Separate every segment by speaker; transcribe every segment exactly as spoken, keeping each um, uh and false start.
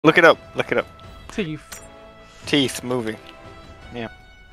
Speaker 1: Look it up. Look it up.
Speaker 2: Teeth.
Speaker 1: Teeth movie. Yeah.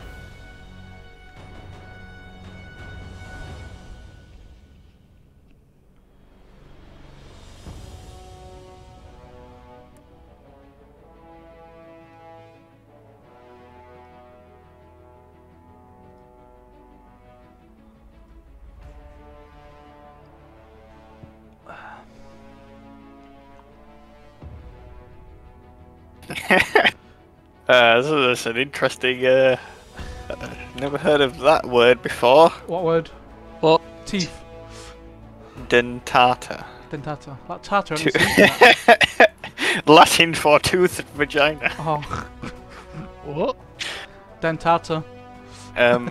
Speaker 1: uh, this is an interesting. Uh, never heard of that word before.
Speaker 2: What word?
Speaker 3: What?
Speaker 2: Teeth.
Speaker 1: Dentata.
Speaker 2: Dentata. Like tartar.
Speaker 1: Tu-
Speaker 2: To
Speaker 1: Latin for tooth and vagina.
Speaker 2: oh.
Speaker 3: What?
Speaker 2: Dentata.
Speaker 1: Um,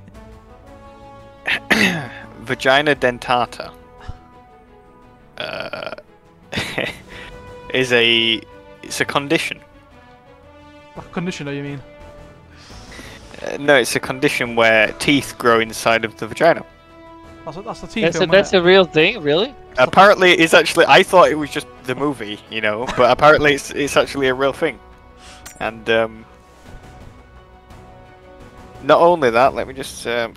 Speaker 1: vagina dentata uh, is a it's a condition.
Speaker 2: Like a conditioner, you mean?
Speaker 1: Uh, no, it's a condition where teeth grow inside of the vagina.
Speaker 2: That's a, that's the teeth.
Speaker 3: That's a,
Speaker 2: film,
Speaker 3: that's
Speaker 2: isn't
Speaker 3: a real thing, really?
Speaker 1: Apparently, it's actually. I thought it was just the movie, you know, but apparently it's it's actually a real thing. And um, not only that, let me just. Um,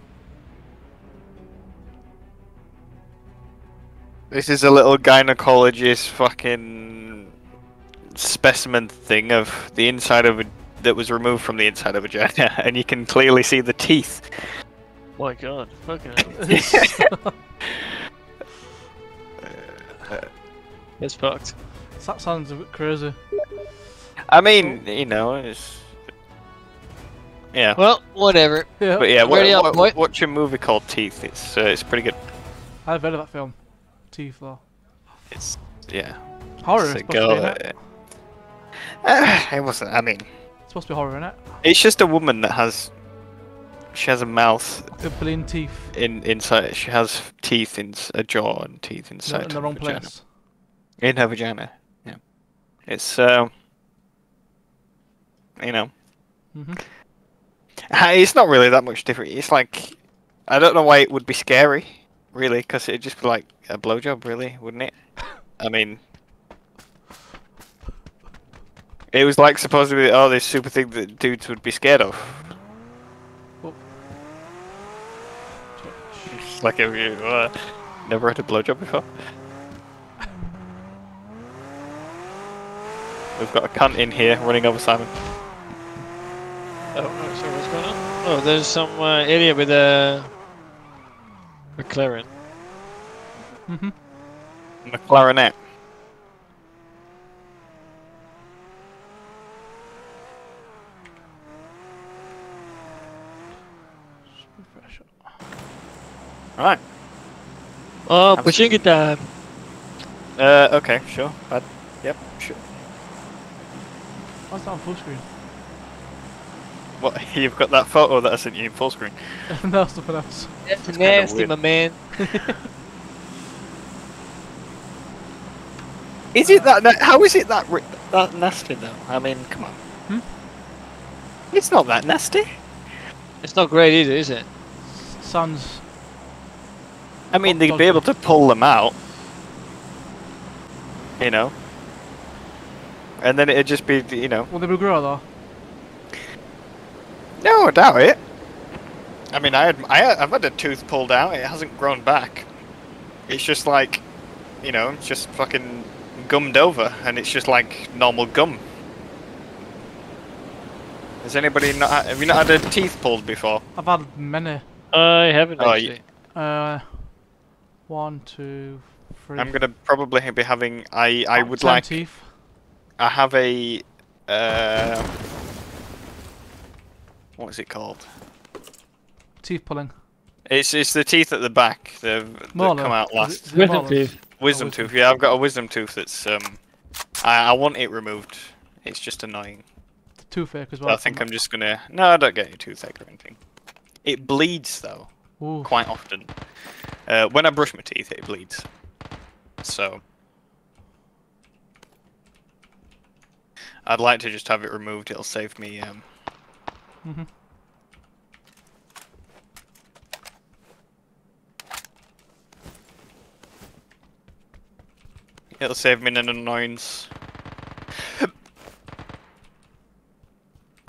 Speaker 1: this is a little gynecologist fucking specimen thing of the inside of a that was removed from the inside of a vagina, and you can clearly see the teeth.
Speaker 3: My god, fucking
Speaker 2: it?
Speaker 3: It's fucked.
Speaker 2: That sounds a bit crazy.
Speaker 1: I mean, you know, it's yeah.
Speaker 3: Well, whatever.
Speaker 2: Yeah.
Speaker 1: But yeah,
Speaker 3: Ready
Speaker 1: wa-
Speaker 3: up,
Speaker 1: wa-
Speaker 3: boy.
Speaker 1: watch a movie called Teeth. It's uh, it's pretty good.
Speaker 2: I've heard of that film. Teeth, though.
Speaker 1: It's yeah.
Speaker 2: Horror.
Speaker 1: It's
Speaker 2: It's
Speaker 1: a
Speaker 2: supposed to be,
Speaker 1: girl.
Speaker 2: innit?
Speaker 1: Uh, it wasn't. I mean,
Speaker 2: It's supposed to be horror, innit?
Speaker 1: it's just a woman that has. She has a mouth
Speaker 2: Like a billion teeth.
Speaker 1: in inside. She has teeth in a jaw and teeth
Speaker 2: In
Speaker 1: inside
Speaker 2: the, in the
Speaker 1: her
Speaker 2: wrong
Speaker 1: vagina.
Speaker 2: place.
Speaker 1: In her vagina. Yeah. It's um. You know.
Speaker 2: Mhm.
Speaker 1: Uh, It's not really that much different. It's like, I don't know why it would be scary, really, because it'd just be like a blowjob, really, wouldn't it? I mean, it was like supposed to be oh this super thing that dudes would be scared of.
Speaker 2: Oh.
Speaker 1: It's like have you uh, never had a blowjob before? We've got a cunt in here running over Simon.
Speaker 3: Oh, no, sorry, what's going on? Oh, there's some uh, idiot with a McLaren.
Speaker 2: Mhm.
Speaker 1: And a clarinet.
Speaker 2: Refresh it.
Speaker 1: Right.
Speaker 3: Oh,
Speaker 1: Have
Speaker 3: pushing it down.
Speaker 1: Uh, okay, sure. Bad. Yep, sure.
Speaker 2: Why's that on full screen?
Speaker 1: What? You've got that photo that I sent you in full screen.
Speaker 2: No, something else.
Speaker 3: That's
Speaker 1: kinda
Speaker 3: nasty,
Speaker 1: weird.
Speaker 3: my man.
Speaker 1: Is it that? Na- how is it that ri- that nasty though? I mean, come on.
Speaker 2: Hmm?
Speaker 1: It's not that nasty.
Speaker 3: It's not great either, is it?
Speaker 2: Sounds.
Speaker 1: I mean,
Speaker 2: Oh,
Speaker 1: they'd be
Speaker 2: dodgy.
Speaker 1: able to pull them out, you know, and then it'd just be, you know.
Speaker 2: Will they be grow though?
Speaker 1: No, I doubt it. I mean, I had, I had, I've had a tooth pulled out. It hasn't grown back. It's just like, you know, it's just fucking gummed over, and it's just like normal gum. Has anybody not? Had, have you not had a teeth pulled before?
Speaker 2: I've had many.
Speaker 3: I haven't
Speaker 1: Oh,
Speaker 3: actually.
Speaker 2: Uh, one, two, three.
Speaker 1: I'm gonna probably be having. I I
Speaker 2: about
Speaker 1: would
Speaker 2: ten
Speaker 1: like.
Speaker 2: teeth.
Speaker 1: I have a. Uh, what is it called?
Speaker 2: Teeth pulling.
Speaker 1: It's it's the teeth at the back that, that
Speaker 2: Molar.
Speaker 1: come out
Speaker 2: Is
Speaker 1: last.
Speaker 2: it- is it
Speaker 3: Wisdom
Speaker 2: molars?
Speaker 3: teeth.
Speaker 1: Wisdom
Speaker 2: wisdom
Speaker 1: tooth. Yeah, I've got a wisdom tooth that's um. I I want it removed. It's just annoying.
Speaker 2: Toothache as
Speaker 1: So
Speaker 2: well.
Speaker 1: I think I'm just gonna. No, I don't get any toothache or anything. It bleeds though,
Speaker 2: Ooh.
Speaker 1: quite often. Uh, when I brush my teeth, it bleeds. So. I'd like to just have it removed. It'll save me. Um,
Speaker 2: Mhm.
Speaker 1: it'll save me an annoyance.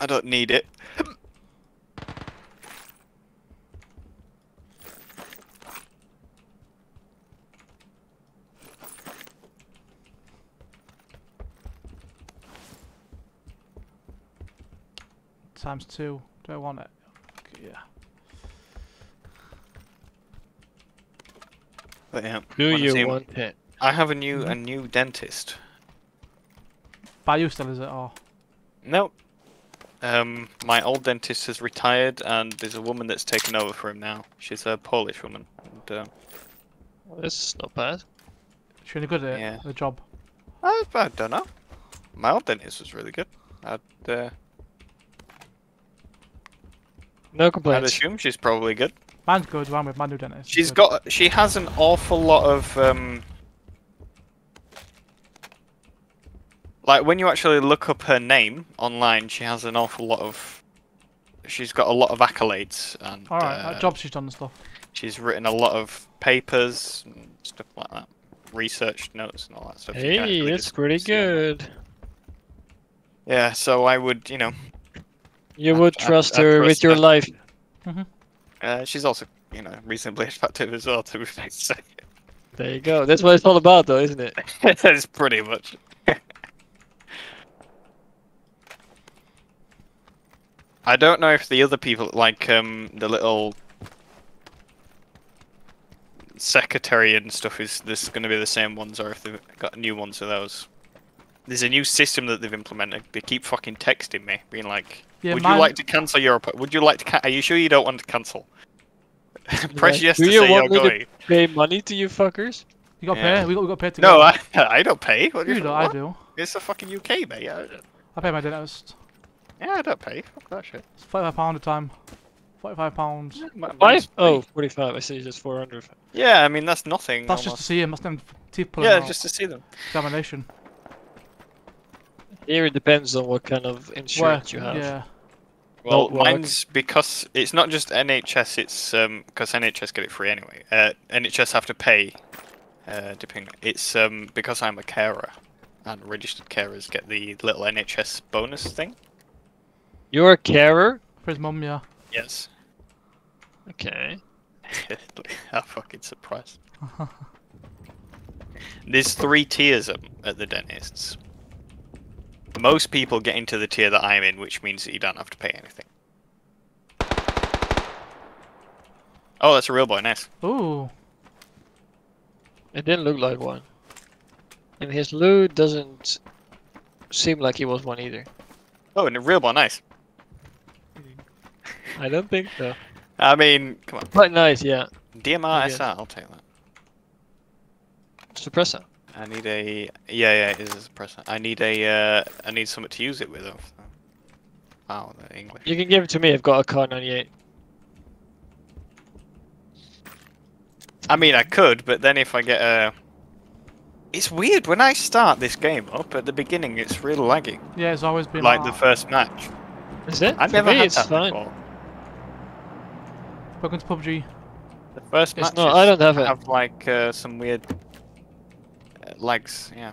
Speaker 1: I don't need it.
Speaker 2: Times two. Do I want it? Okay, yeah.
Speaker 1: But yeah.
Speaker 3: Do
Speaker 1: wanna see
Speaker 3: you
Speaker 1: 'em.
Speaker 3: want it?
Speaker 1: I have a new
Speaker 2: Mhm.
Speaker 1: a new dentist.
Speaker 2: By you still, is it? Or
Speaker 1: No. Um, my old dentist has retired, and there's a woman that's taken over for him now. She's a Polish woman. And, uh,
Speaker 3: Well, that's not bad.
Speaker 2: she really good at
Speaker 1: Yeah.
Speaker 2: it, the job?
Speaker 1: I, I don't know. My old dentist was really good. I'd, uh,
Speaker 3: No
Speaker 1: I'd
Speaker 3: complaints.
Speaker 1: assume she's probably good.
Speaker 2: Mine's good. One with my new dentist.
Speaker 1: She's
Speaker 2: Good.
Speaker 1: got. She has an awful lot of. Um, like when you actually look up her name online, she has an awful lot of. She's got a lot of accolades, and
Speaker 2: All right,
Speaker 1: uh,
Speaker 2: uh, jobs she's done and stuff.
Speaker 1: she's written a lot of papers and stuff like that, research notes and all that stuff. You can
Speaker 3: Hey,
Speaker 1: actually
Speaker 3: that's
Speaker 1: just
Speaker 3: pretty
Speaker 1: see on that.
Speaker 3: good.
Speaker 1: Yeah, so I would, you know,
Speaker 3: You
Speaker 1: I'd-
Speaker 3: would
Speaker 1: I'd-
Speaker 3: trust
Speaker 1: I'd
Speaker 3: her
Speaker 1: trust
Speaker 3: with your
Speaker 1: her.
Speaker 3: life.
Speaker 2: Mhm.
Speaker 1: uh, she's also, you know, reasonably attractive as well. To be fair, so
Speaker 3: There you go. That's what it's all about, though, isn't it?
Speaker 1: it's pretty much. I don't know if the other people, like um, the little secretary and stuff, is this going to be the same ones, or if they've got new ones of those. There's a new system that they've implemented. They keep fucking texting me, being like,
Speaker 2: Yeah,
Speaker 1: "Would
Speaker 2: mine-
Speaker 1: you like to cancel your? appo- Would you like to? Ca- Are you sure you don't want to cancel? Press
Speaker 3: Like,
Speaker 1: yes
Speaker 3: do
Speaker 1: to
Speaker 3: you
Speaker 1: say
Speaker 3: want
Speaker 1: you're
Speaker 3: me to
Speaker 1: going."
Speaker 3: pay money to you fuckers?
Speaker 2: You got
Speaker 1: Yeah.
Speaker 2: pay. We got we got paid together.
Speaker 1: No, I, I don't pay. What do
Speaker 2: You
Speaker 1: you
Speaker 2: do.
Speaker 1: what?
Speaker 2: I do.
Speaker 1: It's the fucking U K, mate. I,
Speaker 2: I pay my dentist.
Speaker 1: yeah, I don't pay. Fuck that shit.
Speaker 2: It's forty-five pound a time. Forty-five pounds.
Speaker 1: Yeah, mi-
Speaker 3: Five?
Speaker 1: mine's
Speaker 3: Oh,
Speaker 1: free.
Speaker 3: forty-five. I see, just four hundred.
Speaker 1: Yeah, I mean that's nothing.
Speaker 2: That's just to
Speaker 1: almost.
Speaker 2: see him. That's them teeth pulling
Speaker 1: Yeah,
Speaker 2: out.
Speaker 1: just to see them.
Speaker 2: Examination.
Speaker 3: Here it depends on what kind of insurance you have.
Speaker 2: Yeah.
Speaker 1: Well,
Speaker 3: Not work.
Speaker 1: mine's because it's not just N H S. It's um because N H S get it free anyway. Uh, N H S have to pay. Uh, depending. It's um because I'm a carer, and registered carers get the little N H S bonus thing.
Speaker 3: You're a carer?
Speaker 2: For his mum, yeah.
Speaker 1: Yes.
Speaker 3: Okay.
Speaker 1: I'm fucking surprised. There's three tiers at, at the dentists. Most people get into the tier that I'm in, which means that you don't have to pay anything. Oh, that's a real boy, nice.
Speaker 2: Ooh.
Speaker 3: It didn't look like one. And his loot doesn't seem like he was one either.
Speaker 1: Oh, and a real boy, nice.
Speaker 3: I don't think so.
Speaker 1: I mean, come on.
Speaker 3: But nice, yeah.
Speaker 1: D M R
Speaker 3: I
Speaker 1: S R, I'll take that.
Speaker 3: Suppressor.
Speaker 1: I need a... Yeah, yeah, it is a suppressor. I need a... Uh, I need something to use it with, though. Wow, the English.
Speaker 3: You can give it to me, I've got a car ninety-eight.
Speaker 1: I mean, I could, but then if I get a... It's weird, when I start this game up, at the beginning, it's real laggy.
Speaker 2: Yeah, it's always been
Speaker 1: Like
Speaker 2: like
Speaker 1: the first match.
Speaker 3: Is it?
Speaker 1: I've
Speaker 3: For
Speaker 1: never
Speaker 3: me,
Speaker 1: had
Speaker 3: it's
Speaker 1: that
Speaker 3: fine.
Speaker 1: before.
Speaker 2: Welcome to P U B G.
Speaker 1: The first
Speaker 3: It's
Speaker 1: match
Speaker 3: not, I don't have it.
Speaker 1: have like uh, some weird uh, lags, yeah.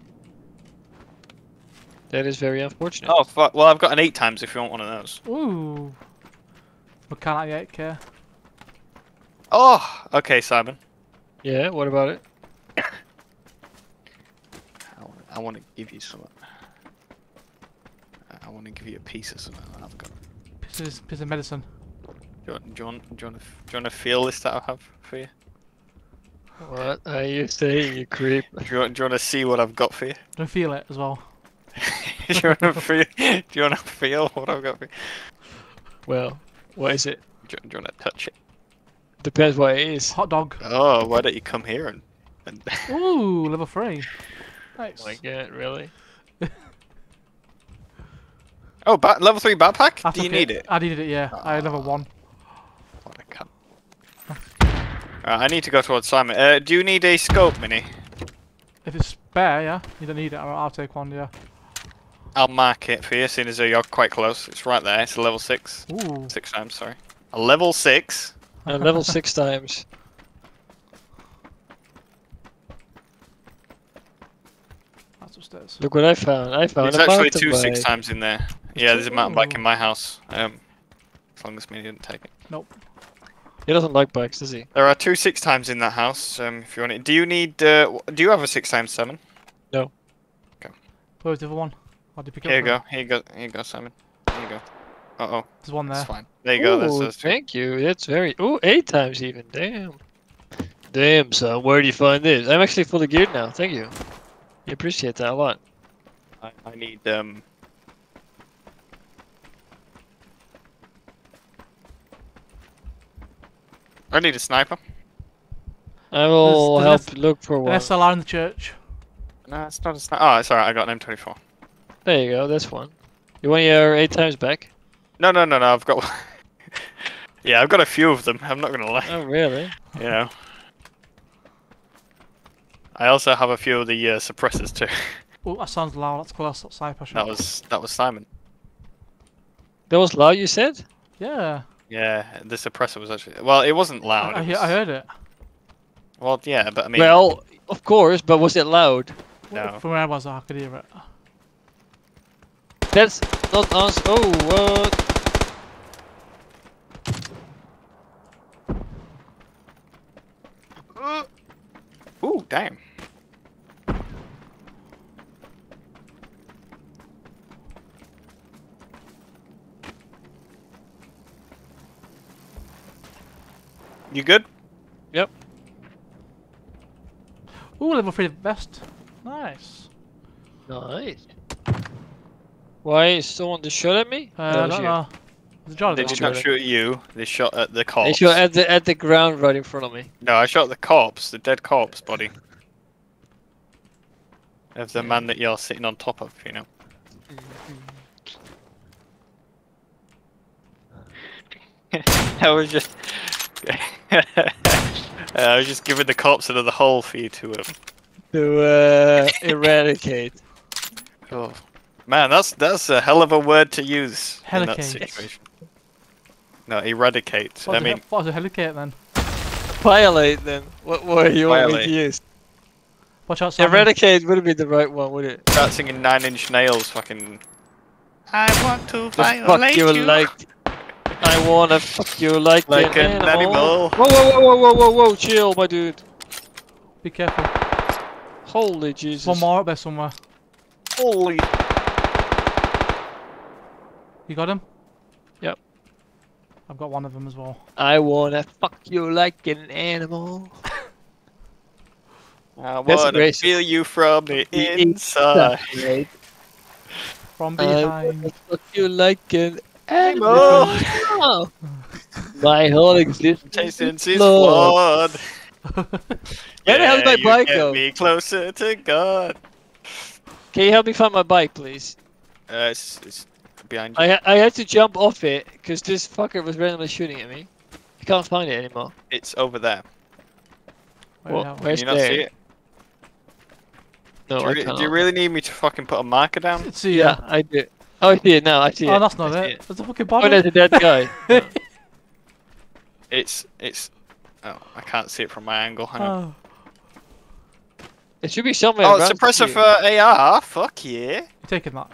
Speaker 3: That is very unfortunate.
Speaker 1: Oh, fuck. Well, I've got an eight times if you want one of those.
Speaker 2: Ooh. Mechanic ninety-eight K.
Speaker 1: Oh, okay, Simon.
Speaker 3: Yeah, what about it?
Speaker 1: I want, I want to give you something. I want to give you a piece of something that I've got.
Speaker 2: Piece of, piece of medicine.
Speaker 1: Do you, want, do, you want, do, you want to, do you want to feel this that I have for you?
Speaker 3: What are you saying, you creep?
Speaker 1: Do you, want, do you want to see what I've got for you?
Speaker 2: Don't feel it as well.
Speaker 1: do you want to feel? Do you want to feel what I've got for you?
Speaker 3: Well, what is it?
Speaker 1: Do you, do you want to touch it?
Speaker 3: Depends what it is.
Speaker 2: Hot dog.
Speaker 1: Oh, why don't you come here and? and
Speaker 2: Ooh, level three. Nice.
Speaker 3: Oh my god, really?
Speaker 1: oh, ba level three backpack.
Speaker 2: I
Speaker 1: Do you
Speaker 2: took
Speaker 1: need it?
Speaker 2: I needed it, yeah. I had level one.
Speaker 1: What a cunt. Alright, I need to go towards Simon. Uh, do you need a scope, Mini?
Speaker 2: If it's spare, yeah. You don't need it. I'll, I'll take one, yeah.
Speaker 1: I'll mark it for you, seeing as though you're quite close. It's right there. It's a level six.
Speaker 2: Ooh.
Speaker 1: Six times, sorry. A level six.
Speaker 3: Uh, level six times.
Speaker 2: That's upstairs.
Speaker 3: Look what I found. I found
Speaker 1: There's
Speaker 3: a
Speaker 1: actually
Speaker 3: mountain
Speaker 1: two six
Speaker 3: bike.
Speaker 1: times in there. Yeah, there's a mountain bike in
Speaker 2: Ooh.
Speaker 1: my house. Um, as long as me didn't take it.
Speaker 2: Nope.
Speaker 3: He doesn't like bikes, does he?
Speaker 1: There are two six times in that house. Um, if you want it, do you need? Uh, do you have a six times seven?
Speaker 3: No.
Speaker 1: Okay.
Speaker 2: Where's the other one? How do you pick it
Speaker 1: Here
Speaker 2: up?
Speaker 1: you go. Here you go. Here you go, Simon. Here you go. Uh oh.
Speaker 2: There's one there.
Speaker 1: That's fine. There you go. That's
Speaker 3: Ooh,
Speaker 1: those two.
Speaker 3: thank you. That's very. Ooh, eight times even. Damn. Damn, son. Where do you find this? I'm actually fully geared now. Thank you. I appreciate that a lot.
Speaker 1: I, I need um. I need a sniper.
Speaker 3: I will
Speaker 2: There's-
Speaker 3: help look for
Speaker 2: An
Speaker 3: one.
Speaker 2: S L R in the church.
Speaker 1: No, it's not a sniper. Oh, it's alright. I got an M twenty-four.
Speaker 3: There you go. That's one. You want your eight times back?
Speaker 1: No, no, no, no. I've got. Yeah, I've got a few of them. I'm not gonna lie.
Speaker 3: Oh, really?
Speaker 1: You know. I also have a few of the uh, suppressors too.
Speaker 2: Oh, that sounds loud. Let's call that sniper shot.
Speaker 1: That was that was Simon.
Speaker 3: That was loud, you said?
Speaker 2: Yeah.
Speaker 1: Yeah, the suppressor was actually. Well, it wasn't loud.
Speaker 2: I, I,
Speaker 1: it
Speaker 2: he-
Speaker 1: was-
Speaker 2: I heard it.
Speaker 1: Well, yeah, but I mean.
Speaker 3: Well, of course, but was it loud?
Speaker 1: No.
Speaker 2: From where I was, I could hear it.
Speaker 3: That's not us. Oh, what?
Speaker 1: Ooh, damn. You good?
Speaker 3: Yep.
Speaker 2: Ooh, level three vest. Nice.
Speaker 3: Nice. Why is someone just shot at me?
Speaker 2: Uh,
Speaker 3: That
Speaker 2: I
Speaker 3: was
Speaker 2: don't
Speaker 3: you.
Speaker 2: know. There's a jar
Speaker 1: They
Speaker 2: there.
Speaker 1: did not
Speaker 3: Jordan.
Speaker 1: shoot at you. They shot at the
Speaker 3: They
Speaker 1: corpse.
Speaker 3: shot at the at the ground right in front of me.
Speaker 1: No, I shot at the corpse, the dead corpse body. Of the man that you're sitting on top of, you know. I was just. I was just giving the corpse another hole for you to. Um...
Speaker 3: To uh, eradicate.
Speaker 1: Oh, man, that's that's a hell of a word to use in that
Speaker 2: Helicate.
Speaker 1: situation. No, eradicate.
Speaker 2: What
Speaker 1: I
Speaker 2: was
Speaker 1: mean,
Speaker 2: a, what was a helicate then?
Speaker 3: Violate then. What word you want me
Speaker 1: Violate.
Speaker 3: to use?
Speaker 2: Watch out, Simon.
Speaker 3: Eradicate would be the right one, would it?
Speaker 1: start singing Nine Inch Nails. Fucking. I want to
Speaker 3: The fuck
Speaker 1: violate
Speaker 3: you
Speaker 1: you.
Speaker 3: like. I wanna fuck you like,
Speaker 1: Like
Speaker 3: an,
Speaker 1: an
Speaker 3: animal.
Speaker 1: animal.
Speaker 3: Whoa, whoa, whoa, whoa, whoa, whoa, whoa, chill, my dude.
Speaker 2: Be careful.
Speaker 3: Holy Jesus.
Speaker 2: One more up there somewhere.
Speaker 1: Holy.
Speaker 2: You got him?
Speaker 3: Yep.
Speaker 2: I've got one of them as well.
Speaker 3: I wanna fuck you like an animal.
Speaker 1: I
Speaker 3: That's
Speaker 1: wanna
Speaker 3: great.
Speaker 1: feel you from the
Speaker 3: The
Speaker 1: inside.
Speaker 3: Right.
Speaker 2: From
Speaker 3: I
Speaker 2: behind.
Speaker 3: wanna fuck you like an
Speaker 1: Animal.
Speaker 3: animal. My whole existence
Speaker 1: Tasting
Speaker 3: is
Speaker 1: is
Speaker 3: flawed.
Speaker 1: flawed.
Speaker 3: Where the hell did my
Speaker 1: you
Speaker 3: bike
Speaker 1: get
Speaker 3: go?
Speaker 1: me closer to God.
Speaker 3: Can you help me find my bike, please?
Speaker 1: Uh, it's, it's behind you.
Speaker 3: I ha I had to jump off it because this fucker was randomly shooting at me. I can't find it anymore.
Speaker 1: It's over there.
Speaker 2: Where
Speaker 3: Well,
Speaker 2: the hell?
Speaker 1: Can
Speaker 3: where's
Speaker 1: you not
Speaker 3: there?
Speaker 1: see it?
Speaker 3: No,
Speaker 1: do,
Speaker 3: I
Speaker 1: you re-
Speaker 3: cannot.
Speaker 1: do you really need me to fucking put a marker down?
Speaker 2: Let's see.
Speaker 3: Yeah, I do. Oh, I see it now. I see it.
Speaker 2: Oh, that's not
Speaker 3: I see
Speaker 2: it. There's a fucking body.
Speaker 3: Oh, there's a dead guy. Oh.
Speaker 1: It's it's. Oh, I can't see it from my angle. Hang on.
Speaker 2: Oh.
Speaker 3: It should be somewhere
Speaker 1: Oh,
Speaker 3: around
Speaker 1: suppressor
Speaker 3: here.
Speaker 1: for A R. Fuck yeah.
Speaker 2: You're taking that.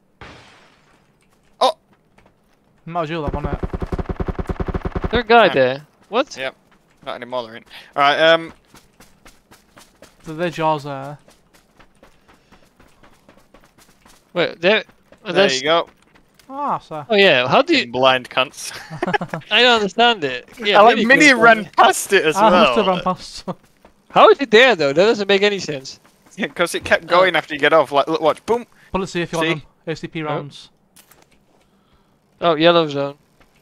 Speaker 1: Oh.
Speaker 2: That was you that one it.
Speaker 3: There's a guy
Speaker 1: Yeah.
Speaker 3: there. What?
Speaker 1: Yeah. Not anymore. They're in. All right. Um.
Speaker 2: So their jaws there.
Speaker 3: Wait, there. Oh,
Speaker 1: There
Speaker 3: that's-
Speaker 1: you go.
Speaker 2: Ah, so.
Speaker 3: Oh yeah. How do you?
Speaker 1: Fucking blind cunts.
Speaker 3: I don't understand it. Yeah,
Speaker 1: I like
Speaker 3: maybe
Speaker 1: Mini
Speaker 3: you can-
Speaker 1: ran past it as
Speaker 2: I must have
Speaker 1: well.
Speaker 2: run past.
Speaker 3: How is it there though? That doesn't make any sense.
Speaker 1: Because it kept going after you get off. Like, look, watch. Boom.
Speaker 2: But let's see if you
Speaker 1: See?
Speaker 2: want them. A C P rounds.
Speaker 3: Oh, yellow zone.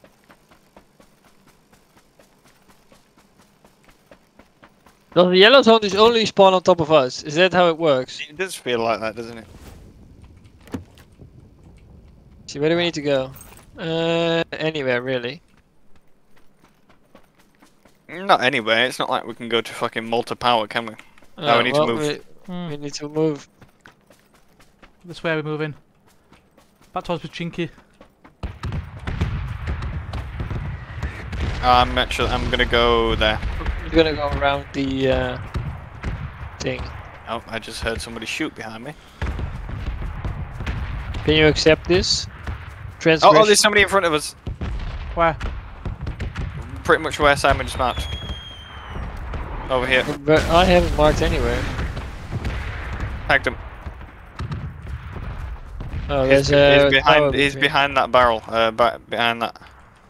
Speaker 3: Does the yellow zone just only spawn on top of us? Is that how it works?
Speaker 1: It does feel like that, doesn't it?
Speaker 3: See, where do we need to go? Uh, anywhere really.
Speaker 1: Not anywhere. It's not like we can go to fucking Malta Power, can we? No, we
Speaker 3: Uh,
Speaker 1: need to
Speaker 3: well,
Speaker 1: move.
Speaker 3: We,
Speaker 2: Hmm.
Speaker 3: we need to move.
Speaker 2: This way we're moving. Back towards Pachinki.
Speaker 1: I'm actually. I'm gonna go there.
Speaker 3: We're gonna go around the uh, thing.
Speaker 1: Oh, I just heard somebody shoot behind me.
Speaker 3: Can you accept this? transgression.
Speaker 1: Oh, oh, there's somebody in front of us.
Speaker 2: Where?
Speaker 1: Pretty much where Simon just marked. Over here.
Speaker 3: But I haven't marked anywhere.
Speaker 1: Tagged him.
Speaker 3: Oh,
Speaker 1: He's,
Speaker 3: there's a
Speaker 1: he's behind.
Speaker 3: tower
Speaker 1: He's
Speaker 3: between.
Speaker 1: behind that barrel. Uh, ba behind that.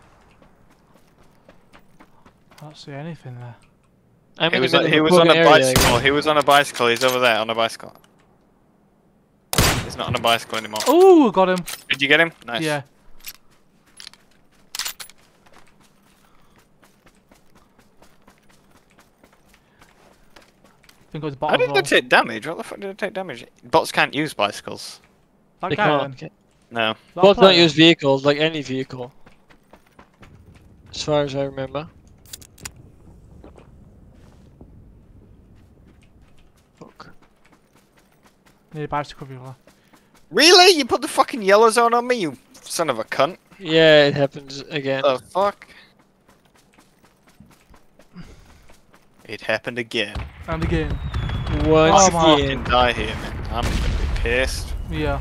Speaker 2: I don't see anything there.
Speaker 3: I'm
Speaker 1: He
Speaker 3: in
Speaker 1: was.
Speaker 3: the
Speaker 1: On,
Speaker 3: middle
Speaker 1: he
Speaker 3: of
Speaker 1: was
Speaker 3: a
Speaker 1: on a
Speaker 3: area, I
Speaker 1: bicycle.
Speaker 3: guess.
Speaker 1: He was on a bicycle. He's over there on a bicycle. He's not on a bicycle anymore.
Speaker 2: Oh, got him.
Speaker 1: Did you get him? Nice.
Speaker 2: Yeah. I think it was
Speaker 1: How
Speaker 2: bottom
Speaker 1: did they
Speaker 2: roll.
Speaker 1: take damage? What the fuck did they take damage? Bots can't use bicycles.
Speaker 2: That
Speaker 3: They
Speaker 2: guy
Speaker 3: can't.
Speaker 2: then.
Speaker 1: No.
Speaker 2: That
Speaker 3: Bots don't
Speaker 2: player.
Speaker 3: use vehicles, like any vehicle. As far as I remember. Fuck.
Speaker 2: Need a bicycle viewer.
Speaker 1: Really? You put the fucking yellow zone on me, you son of a cunt.
Speaker 3: Yeah, it happens again.
Speaker 1: The fuck? It happened again.
Speaker 2: And again.
Speaker 3: Once
Speaker 2: Oh, my-
Speaker 3: again.
Speaker 1: Fucking die here, man. I'm gonna be pissed.
Speaker 2: Yeah.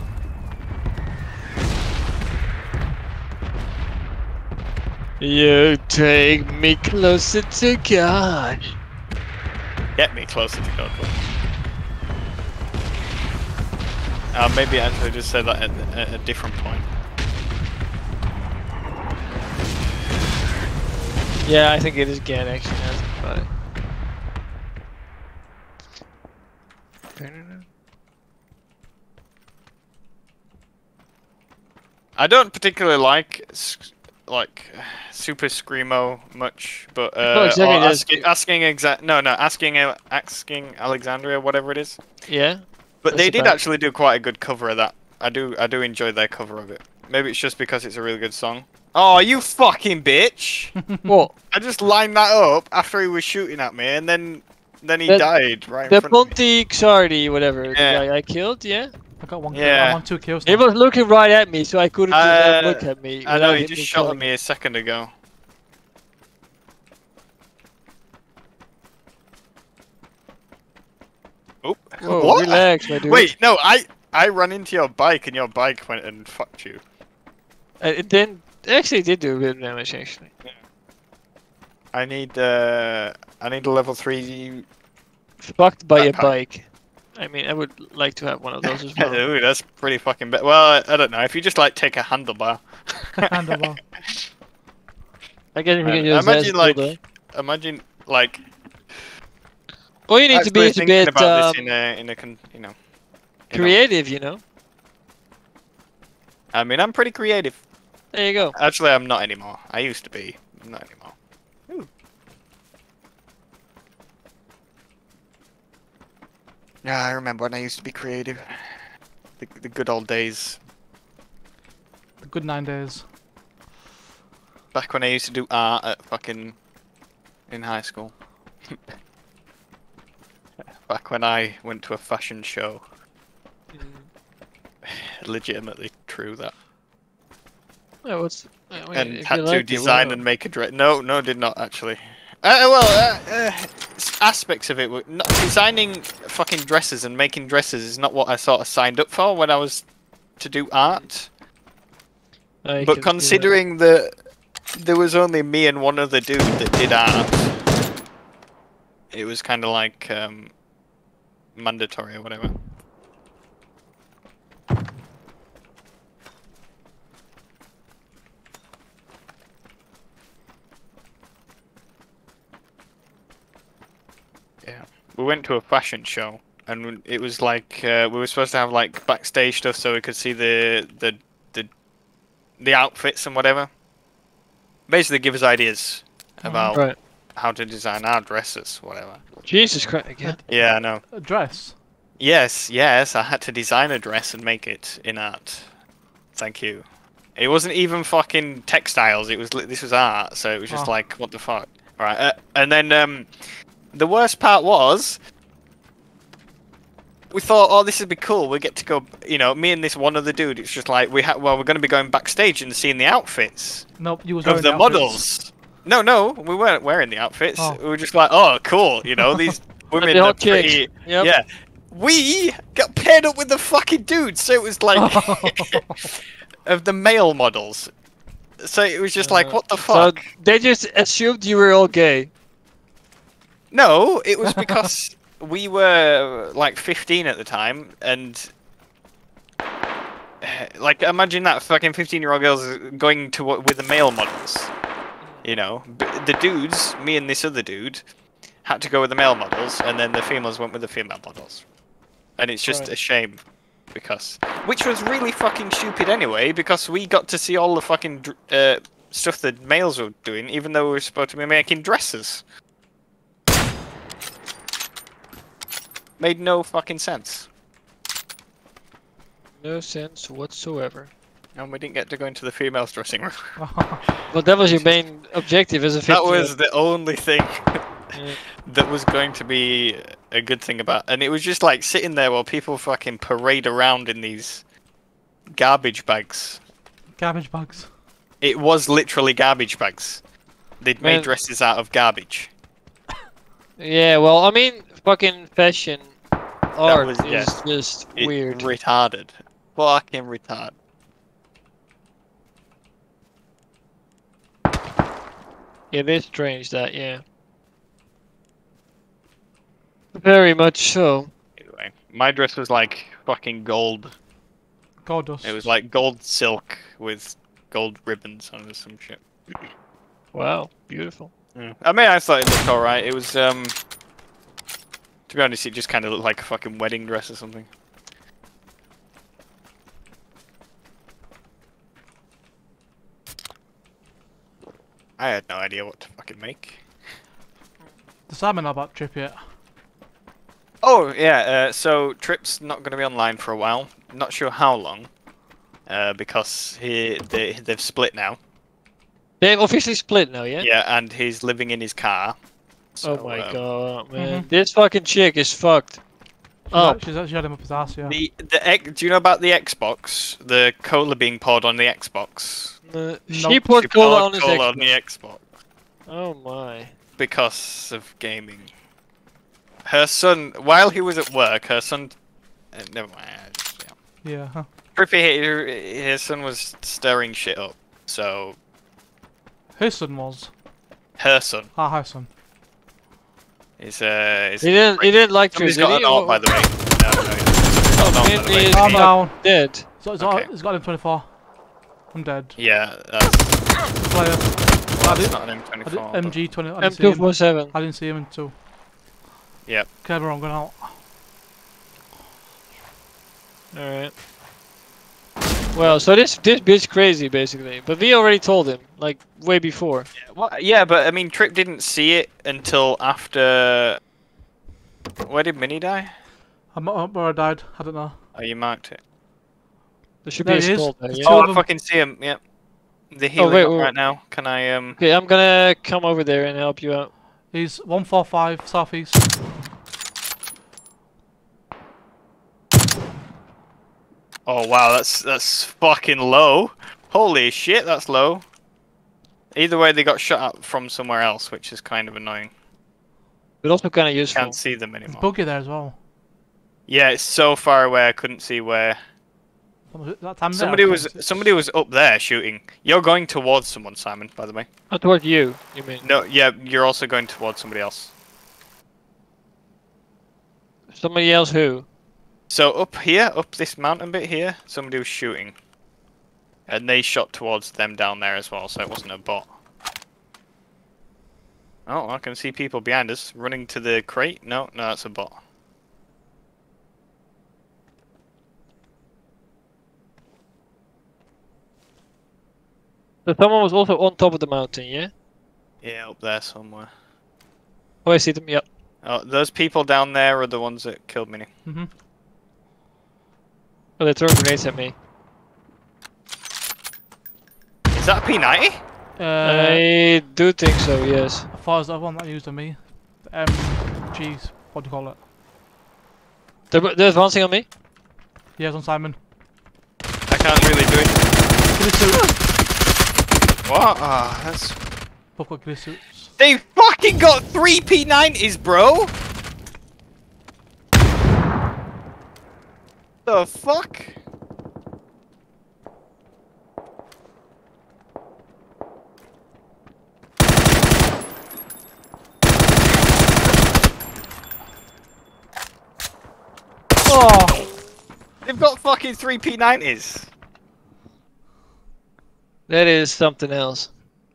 Speaker 3: You take me closer to God.
Speaker 1: Get me closer to God. please. Uh, maybe I should just said that at, at a different point.
Speaker 3: Yeah, I think it is again, actually, now I think about it.
Speaker 1: I don't particularly like s- like Super Screamo much, but uh,
Speaker 3: No, exactly,
Speaker 1: or
Speaker 3: that's-
Speaker 1: asking, asking exact no no asking uh, asking Alexandria whatever it is.
Speaker 3: Yeah?
Speaker 1: But
Speaker 3: What's
Speaker 1: they
Speaker 3: it
Speaker 1: did
Speaker 3: about?
Speaker 1: actually do quite a good cover of that. I do I do enjoy their cover of it. Maybe it's just because it's a really good song. Oh, you fucking bitch!
Speaker 3: What?
Speaker 1: I just lined that up after he was shooting at me, and then then he
Speaker 3: The-
Speaker 1: died right
Speaker 3: The
Speaker 1: in front of me.
Speaker 3: Ponti Xardi, whatever,
Speaker 1: Yeah.
Speaker 3: the guy I killed, yeah?
Speaker 2: I got one kill.
Speaker 1: Yeah.
Speaker 2: I'm on two kills
Speaker 3: He
Speaker 2: now.
Speaker 3: was looking right at me, so I couldn't do that
Speaker 1: Uh,
Speaker 3: look at me.
Speaker 1: I know
Speaker 3: without
Speaker 1: he
Speaker 3: him
Speaker 1: just shot at
Speaker 3: killing
Speaker 1: me a second ago. Oop.
Speaker 3: Whoa,
Speaker 1: What?
Speaker 3: relax, my dude.
Speaker 1: Wait, no, I I ran into your bike and your bike went and fucked you.
Speaker 3: Uh, it then actually did do a bit of damage, actually.
Speaker 1: I need uh I need a level three.
Speaker 3: Fucked by a
Speaker 1: Backpack.
Speaker 3: bike. I mean, I would like to have one of those as well.
Speaker 1: Ooh, that's pretty fucking bad. Well, I, I don't know. If you just like take a handlebar.
Speaker 2: Handlebar.
Speaker 3: I guess you
Speaker 1: I-
Speaker 3: can use
Speaker 1: imagine
Speaker 3: that
Speaker 1: like
Speaker 3: like...
Speaker 1: imagine like
Speaker 3: All you need to be
Speaker 1: actually
Speaker 3: is a
Speaker 1: thinking
Speaker 3: bit
Speaker 1: about
Speaker 3: um,
Speaker 1: this in a in a con, you know. you know.
Speaker 3: creative, you know?
Speaker 1: I mean, I'm pretty creative.
Speaker 3: There you go.
Speaker 1: Actually, I'm not anymore. I used to be. I'm not anymore. Ooh. Yeah, I remember when I used to be creative. The, the good old days.
Speaker 2: The good nine days.
Speaker 1: Back when I used to do art at fucking in high school. Back when I went to a fashion show. Legitimately true that.
Speaker 3: Yeah, what's... I mean,
Speaker 1: And
Speaker 3: if
Speaker 1: had
Speaker 3: you
Speaker 1: to
Speaker 3: like it,
Speaker 1: design
Speaker 3: why
Speaker 1: and make a dress. No, no, did not actually. Uh, well, uh, uh, s- aspects of it were not designing fucking dresses and making dresses is not what I sort of signed up for when I was to do art.
Speaker 3: not? I can
Speaker 1: But
Speaker 3: see that.
Speaker 1: considering that there was only me and one other dude that did art, it was kind of like um, mandatory or whatever. Yeah, we went to a fashion show, and it was like uh, we were supposed to have like backstage stuff so we could see the the the the outfits and whatever. Basically, give us ideas about
Speaker 3: Right.
Speaker 1: how to design our dresses, whatever.
Speaker 3: Jesus Christ, again.
Speaker 1: Yeah, I know.
Speaker 2: A dress.
Speaker 1: Yes, yes, I had to design a dress and make it in art. Thank you. It wasn't even fucking textiles. It was li- this was art, so it was just
Speaker 2: Oh.
Speaker 1: like, what the fuck, right? Uh, and then um, the worst part was, we thought, oh, this would be cool. We get to go, you know, me and this one other dude. It's just like we ha- well, we're going to be going backstage and seeing the outfits
Speaker 2: Nope, you was
Speaker 1: of
Speaker 2: wearing
Speaker 1: the
Speaker 2: outfits.
Speaker 1: models. No, no, we weren't wearing the outfits.
Speaker 2: Oh.
Speaker 1: We were just like, oh, cool. You know, these women
Speaker 3: the
Speaker 1: are
Speaker 3: hot chicks.
Speaker 1: pretty.
Speaker 3: Yep.
Speaker 1: Yeah. We got paired up with the fucking dude, so it was like of the male models. So it was just like,
Speaker 3: Uh,
Speaker 1: what the
Speaker 3: So
Speaker 1: fuck?
Speaker 3: they just assumed you were all gay.
Speaker 1: No, it was because we were like fifteen at the time, and like imagine that fucking fifteen-year-old girls going to what with the male models. You know, B the dudes, me and this other dude, had to go with the male models, and then the females went with the female models. And it's just
Speaker 3: Right.
Speaker 1: a shame, because which was really fucking stupid anyway, because we got to see all the fucking dr- uh, stuff that males were doing, even though we were supposed to be making dresses. Made no fucking sense.
Speaker 3: No sense whatsoever.
Speaker 1: And we didn't get to go into the females' dressing room.
Speaker 3: But that was your main objective as a
Speaker 1: That
Speaker 3: fifteen.
Speaker 1: was the only thing
Speaker 3: Yeah.
Speaker 1: that was going to be a good thing about, and it was just like sitting there while people fucking parade around in these garbage bags.
Speaker 2: Garbage bags.
Speaker 1: It was literally garbage bags. They'd made
Speaker 3: Man.
Speaker 1: dresses out of garbage.
Speaker 3: Yeah, well, I mean, fucking fashion art
Speaker 1: was-
Speaker 3: is
Speaker 1: yeah.
Speaker 3: just
Speaker 1: It
Speaker 3: weird.
Speaker 1: Retarded. Fucking retarded.
Speaker 3: It is strange that, yeah. Very much so.
Speaker 1: Anyway, my dress was like fucking gold.
Speaker 2: Gold dust.
Speaker 1: It was like gold silk with gold ribbons on it or some shit.
Speaker 3: Wow, beautiful.
Speaker 1: Yeah. I mean, I thought it looked alright. It was, um... to be honest, it just kind of looked like a fucking wedding dress or something. I had no idea what to fucking make.
Speaker 2: Does Simon know about Trip yet?
Speaker 1: Oh, yeah, uh, so Trip's not going to be online for a while. Not sure how long. Uh, because he, they, they've split now.
Speaker 3: They've officially split now, yeah?
Speaker 1: Yeah, and he's living in his car. So,
Speaker 3: Oh my
Speaker 1: um,
Speaker 3: god, man.
Speaker 2: Mhm.
Speaker 3: This fucking chick is fucked.
Speaker 2: She's,
Speaker 3: Oh,
Speaker 2: had, she's actually had him up his ass, yeah.
Speaker 1: The, the ex- do you know about the Xbox? The cola being poured on the Xbox?
Speaker 3: uh, she
Speaker 2: Nope.
Speaker 3: poured
Speaker 1: She
Speaker 3: cola
Speaker 1: poured
Speaker 3: on his
Speaker 1: cola
Speaker 3: Xbox.
Speaker 1: on the Xbox.
Speaker 3: Oh my.
Speaker 1: Because of gaming. Her son, while he was at work, her son... Uh, never mind. I just- yeah.
Speaker 2: Yeah, huh.
Speaker 1: Trippy, his son was stirring shit up. So,
Speaker 2: His son was.
Speaker 1: her son
Speaker 2: Ah, her son.
Speaker 1: is... Uh, is
Speaker 3: He didn't, he didn't like Trish,
Speaker 1: Somebody's
Speaker 3: did
Speaker 1: got
Speaker 3: he?
Speaker 1: an alt, by the way. No, no, he's got an alt, by the way.
Speaker 3: Maybe
Speaker 2: Calm
Speaker 3: he's
Speaker 2: down.
Speaker 3: dead.
Speaker 2: So it's,
Speaker 1: Okay.
Speaker 2: got, it's got him twenty-four. I'm dead.
Speaker 1: Yeah, that's...
Speaker 2: Player.
Speaker 1: Well,
Speaker 2: I
Speaker 1: that's
Speaker 2: did-
Speaker 1: not an M
Speaker 2: I
Speaker 1: twenty-four.
Speaker 2: did,
Speaker 1: but-
Speaker 2: M G twenty. I
Speaker 3: M
Speaker 2: didn't see
Speaker 3: two
Speaker 2: him.
Speaker 3: four seven.
Speaker 2: I didn't see him until.
Speaker 1: Yep.
Speaker 2: Camera on going out.
Speaker 3: Alright. Well, so this this bitch crazy basically, but we already told him like way before.
Speaker 1: Yeah, well, yeah, but I mean, Trip didn't see it until after... Where did Minnie die?
Speaker 2: I'm not where I died. I don't know.
Speaker 1: Oh, you marked it.
Speaker 3: There should
Speaker 2: There
Speaker 3: be a
Speaker 2: he is.
Speaker 3: skull there.
Speaker 2: There's
Speaker 3: Yeah?
Speaker 2: two
Speaker 1: Oh,
Speaker 2: of
Speaker 1: I
Speaker 2: them.
Speaker 1: fucking see him, yep. The healing
Speaker 3: wait,
Speaker 1: up
Speaker 3: wait.
Speaker 1: right now. Can I, um...
Speaker 3: Okay, I'm gonna come over there and help you out.
Speaker 2: He's one four five southeast.
Speaker 1: Oh, wow, that's that's fucking low. Holy shit, that's low. Either way, they got shot up from somewhere else, which is kind of annoying.
Speaker 3: But also kind of useful.
Speaker 1: Can't see them
Speaker 2: It's
Speaker 1: anymore.
Speaker 2: buggy there as well.
Speaker 1: Yeah, it's so far away, I couldn't see where...
Speaker 2: That time there,
Speaker 1: Somebody
Speaker 2: I
Speaker 1: was
Speaker 2: think it's-
Speaker 1: somebody was up there shooting. You're going towards someone, Simon, by the way.
Speaker 3: Not toward you, you mean?
Speaker 1: No, yeah, you're also going towards somebody else.
Speaker 3: Somebody else who?
Speaker 1: So up here, up this mountain bit here, somebody was shooting. And they shot towards them down there as well, so it wasn't a bot. Oh, I can see people behind us running to the crate. No, no, that's a bot.
Speaker 3: So someone was also on top of the mountain, yeah?
Speaker 1: Yeah, up there somewhere.
Speaker 3: Oh, I see them, yep.
Speaker 1: Oh, those people down there are the ones that killed Minnie.
Speaker 2: Mhm.
Speaker 3: Oh, they throw grenades at me.
Speaker 1: Is that a P ninety?
Speaker 2: Uh,
Speaker 3: I do think so, yes.
Speaker 2: as far as the one that used on me. The M Gs. What do you call it?
Speaker 3: They're, they're advancing on me?
Speaker 2: Yeah, it's on Simon.
Speaker 1: I can't really do it.
Speaker 2: Ghillie suits.
Speaker 1: What? Ah, that's...
Speaker 2: Both got ghillie suits.
Speaker 1: They fucking got three P nineties, bro! The fuck? fucking three P nineties.
Speaker 3: That is something else.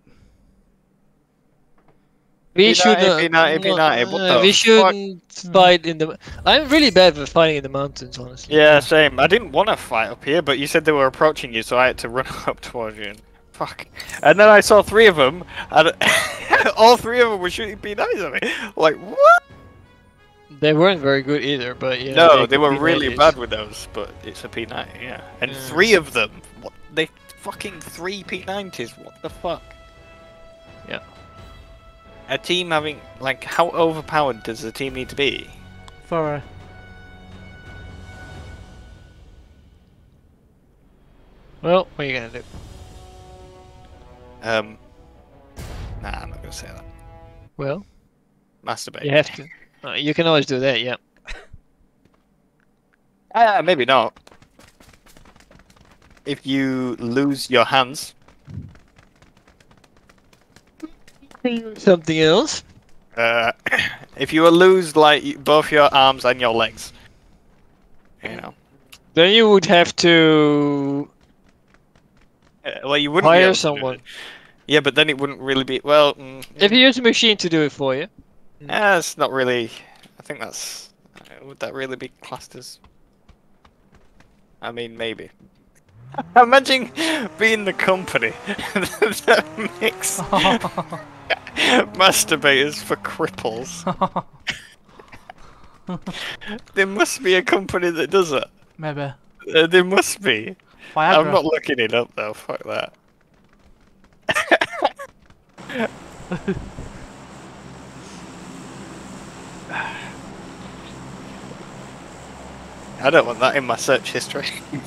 Speaker 3: We
Speaker 1: P
Speaker 3: should
Speaker 1: ninety,
Speaker 3: not.
Speaker 1: P ninety, P ninety, what
Speaker 3: uh,
Speaker 1: the
Speaker 3: we
Speaker 1: fuck?
Speaker 3: shouldn't fight in the. I'm really bad with fighting in the mountains, honestly.
Speaker 1: Yeah, same. I didn't want to fight up here, but you said they were approaching you, so I had to run up towards you. And fuck. And then I saw three of them, and all three of them were shooting P nineties at me. Like, what?
Speaker 3: They weren't very good either, but yeah.
Speaker 1: No, they were really
Speaker 3: P nineties.
Speaker 1: bad with those, but it's a P ninety, yeah. And
Speaker 3: Yeah.
Speaker 1: three of them. What? They fucking three P nineties. What the fuck?
Speaker 3: Yeah.
Speaker 1: A team having like, how overpowered does the team need to be?
Speaker 2: For
Speaker 3: Well, what are you gonna do?
Speaker 1: Um. Nah, I'm not gonna say that.
Speaker 3: Well,
Speaker 1: Masturbate.
Speaker 3: you have to. Uh, you can always do that, yeah.
Speaker 1: Ah, maybe not. If you lose your hands,
Speaker 3: Something else?
Speaker 1: uh, if you lose like both your arms and your legs, you know.
Speaker 3: Then you would have to
Speaker 1: Uh, well, you wouldn't be
Speaker 3: hire
Speaker 1: able to do
Speaker 3: someone.
Speaker 1: it. Yeah, but then it wouldn't really be well. Mm,
Speaker 3: If you use a machine to do it for you.
Speaker 1: yeah, it's not really. I think that's. Uh, would that really be classed as? I mean, maybe. Imagine being the company that makes masturbators for cripples. There must be a company that does that.
Speaker 2: maybe.
Speaker 1: Uh, there must be.
Speaker 2: Viagra.
Speaker 1: I'm not looking it up though. Fuck that. I don't want that in my search history.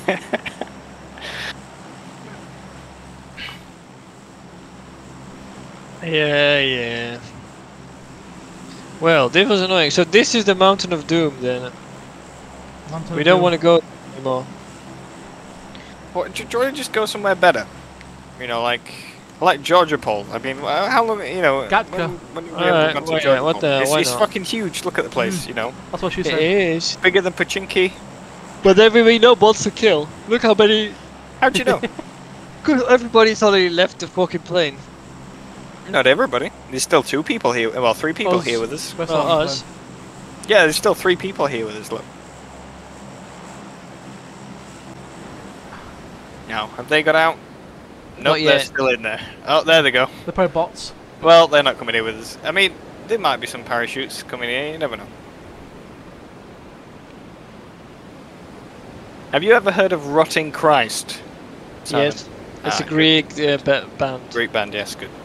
Speaker 3: Yeah, yeah. Well, this was annoying. So this is the Mountain of Doom then.
Speaker 2: Mountain
Speaker 3: We
Speaker 2: of
Speaker 3: don't
Speaker 2: Doom.
Speaker 3: want to go anymore.
Speaker 1: What, do you want to just go somewhere better? You know, like like Georgia Pole. I mean, wh- how long? You know,
Speaker 2: Gatka.
Speaker 1: when, when have we
Speaker 3: Alright,
Speaker 1: ever gone to
Speaker 3: well, yeah,
Speaker 1: Georgia
Speaker 3: what
Speaker 1: Pole?
Speaker 3: the-
Speaker 1: It's,
Speaker 3: why
Speaker 1: it's
Speaker 3: not?
Speaker 1: fucking huge. Look at the place. You know,
Speaker 2: That's what she
Speaker 3: It
Speaker 2: said.
Speaker 3: is.
Speaker 1: bigger than Pachinki.
Speaker 3: But then we know bots to kill. Look how many.
Speaker 1: How'd you know?
Speaker 3: Because everybody's already left the fucking plane.
Speaker 1: Not everybody. There's still two people here. Well, three people
Speaker 2: Us.
Speaker 1: here with us.
Speaker 2: We're
Speaker 3: Well,
Speaker 2: still on the
Speaker 3: us.
Speaker 2: plane.
Speaker 1: Yeah, there's still three people here with us. Look. Now, have they got out? Nope,
Speaker 3: Not
Speaker 1: they're
Speaker 3: yet.
Speaker 1: still in there. Oh, there they go.
Speaker 2: They're probably bots.
Speaker 1: Well, they're not coming here with us. I mean, there might be some parachutes coming here. You never know. Have you ever heard of Rotting Christ? Simon?
Speaker 3: Yes. It's
Speaker 1: Ah,
Speaker 3: a Greek uh, ba band.
Speaker 1: Greek band, yes, good.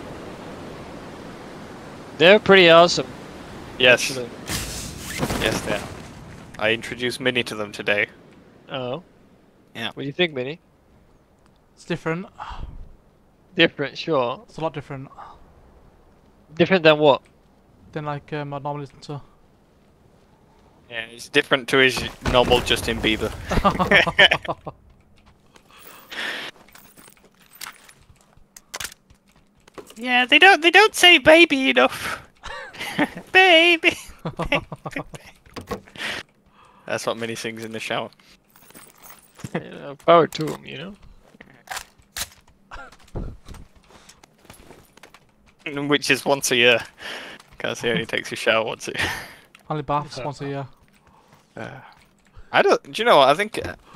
Speaker 3: They're pretty awesome.
Speaker 1: Yes,
Speaker 3: Actually.
Speaker 1: yes, they are. I introduced Minnie to them today.
Speaker 3: Oh.
Speaker 1: Yeah.
Speaker 3: What do you think, Minnie?
Speaker 2: It's different.
Speaker 3: Different, sure.
Speaker 2: It's a lot different
Speaker 3: Different than what?
Speaker 2: than like um, I'd normally listen to.
Speaker 1: Yeah, it's different to his normal Justin Bieber. Yeah, they don't. They don't say baby enough. Baby. That's what Minnie sings in the shower.
Speaker 3: Yeah, power to them, you know?
Speaker 1: Which is once a year. Because he only takes a shower once a year.
Speaker 2: Only baths once a year.
Speaker 1: Uh, I don't. Do you know what? I think. Uh,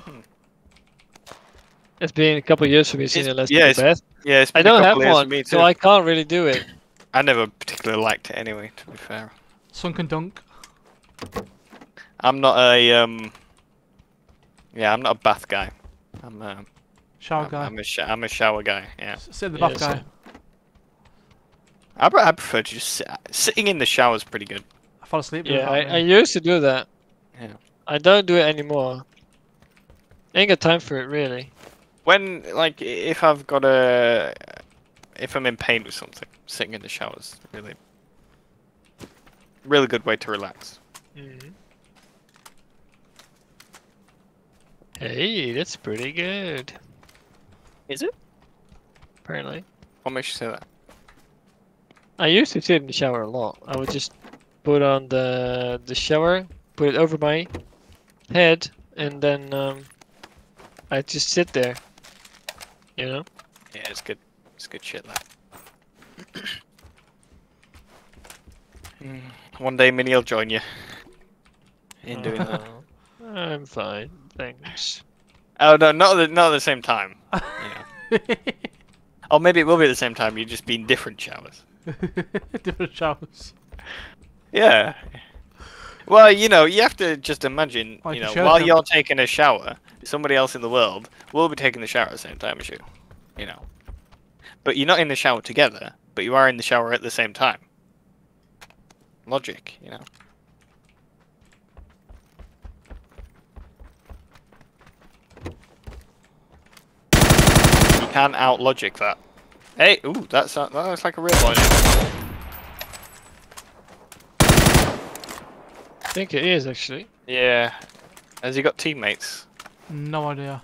Speaker 3: It's been a couple of years for me since
Speaker 1: It's-
Speaker 3: I last
Speaker 1: yeah,
Speaker 3: took a bath.
Speaker 1: yeah, it's
Speaker 3: I
Speaker 1: been a
Speaker 3: don't have
Speaker 1: couple years for
Speaker 3: one,
Speaker 1: me
Speaker 3: so
Speaker 1: too.
Speaker 3: I can't really do it.
Speaker 1: I never particularly liked it anyway. To be fair,
Speaker 2: Sunken dunk.
Speaker 1: I'm not a um. Yeah, I'm not a bath guy. I'm a.
Speaker 2: Shower
Speaker 1: I'm,
Speaker 2: guy.
Speaker 1: I'm a sh I'm a shower guy. Yeah.
Speaker 2: Sit in the
Speaker 3: Yeah,
Speaker 2: bath
Speaker 3: so-
Speaker 2: guy.
Speaker 1: I, pre- I prefer to just sit. Sitting in the shower is pretty good.
Speaker 2: I fall asleep. doing
Speaker 3: Yeah,
Speaker 2: that,
Speaker 3: I,
Speaker 2: man.
Speaker 3: I used to do that.
Speaker 1: Yeah.
Speaker 3: I don't do it anymore. Ain't got time for it, really.
Speaker 1: When like if I've got a, if I'm in pain with something, sitting in the shower is really, really good way to relax.
Speaker 3: Mm-hmm. Hey, that's pretty good.
Speaker 1: Is it?
Speaker 3: Apparently.
Speaker 1: What makes you say that?
Speaker 3: I used to sit in the shower a lot. I would just put on the the shower, put it over my head, and then um, I just sit there. You know?
Speaker 1: Yeah, it's good. It's good shit, that. Mm, One day, Minnie will join you in doing that.
Speaker 3: Uh, I'm fine, thanks.
Speaker 1: Oh no, not at the, not at the same time. Yeah. Or maybe it will be at the same time. You just be in different showers.
Speaker 2: Different showers.
Speaker 1: Yeah. Well, you know, you have to just imagine,
Speaker 2: Like
Speaker 1: you
Speaker 2: a
Speaker 1: know,
Speaker 2: shower
Speaker 1: while
Speaker 2: cap.
Speaker 1: you're taking a shower, somebody else in the world will be taking the shower at the same time as you. You know. But you're not in the shower together, but you are in the shower at the same time. Logic, you know. You can't out logic that. Hey, ooh, that's that looks like a real one.
Speaker 3: I think it is actually.
Speaker 1: Yeah. Has he got teammates?
Speaker 2: No idea.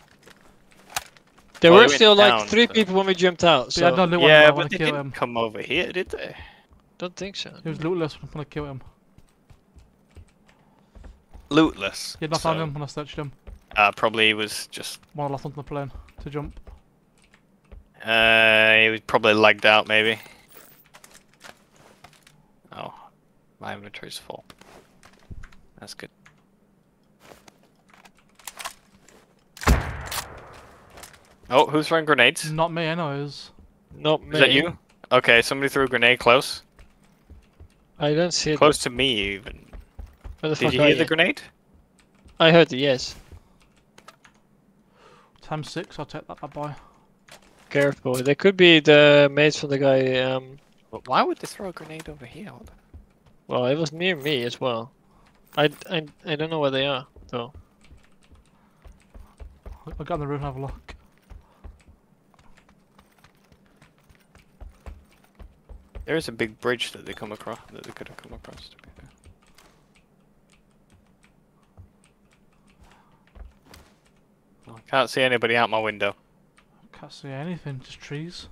Speaker 3: There
Speaker 1: Well,
Speaker 3: were
Speaker 1: he went
Speaker 3: still like
Speaker 1: down,
Speaker 3: three
Speaker 1: so-
Speaker 3: people when we jumped out,
Speaker 2: But
Speaker 3: so
Speaker 2: he had no loot on
Speaker 1: Yeah,
Speaker 2: him when I
Speaker 1: but they
Speaker 2: killed
Speaker 1: didn't
Speaker 2: him.
Speaker 1: come over here, did they?
Speaker 3: don't think so.
Speaker 2: He was lootless when I killed him.
Speaker 1: Lootless.
Speaker 2: He had nothing on
Speaker 1: so-
Speaker 2: him when I searched him.
Speaker 1: Uh, probably was just.
Speaker 2: One of the last ones on the plane to jump.
Speaker 1: Uh, he was probably lagged out, maybe. Oh, my inventory's full. That's good. Oh, who's throwing grenades?
Speaker 2: Not me, anyways.
Speaker 3: Not me.
Speaker 1: Is that you? Okay, somebody threw a grenade close.
Speaker 3: I don't see it.
Speaker 1: Close to me, even.
Speaker 3: Where the
Speaker 1: Did
Speaker 3: fuck
Speaker 1: you
Speaker 3: are
Speaker 1: hear the grenade?
Speaker 3: I heard it, yes.
Speaker 2: Times six, I'll take that bad boy.
Speaker 3: Careful. They could be the mates from the guy, um...
Speaker 1: But why would they throw a grenade over here? What the-
Speaker 3: Well, it was near me as well. I, I, I don't know where they are, though.
Speaker 2: I'll I'll get on the roof and have a look.
Speaker 1: There is a big bridge that they come across, that they could have come across. To be fair. Oh, I can't see anybody out my window.
Speaker 2: Can't see anything, just trees.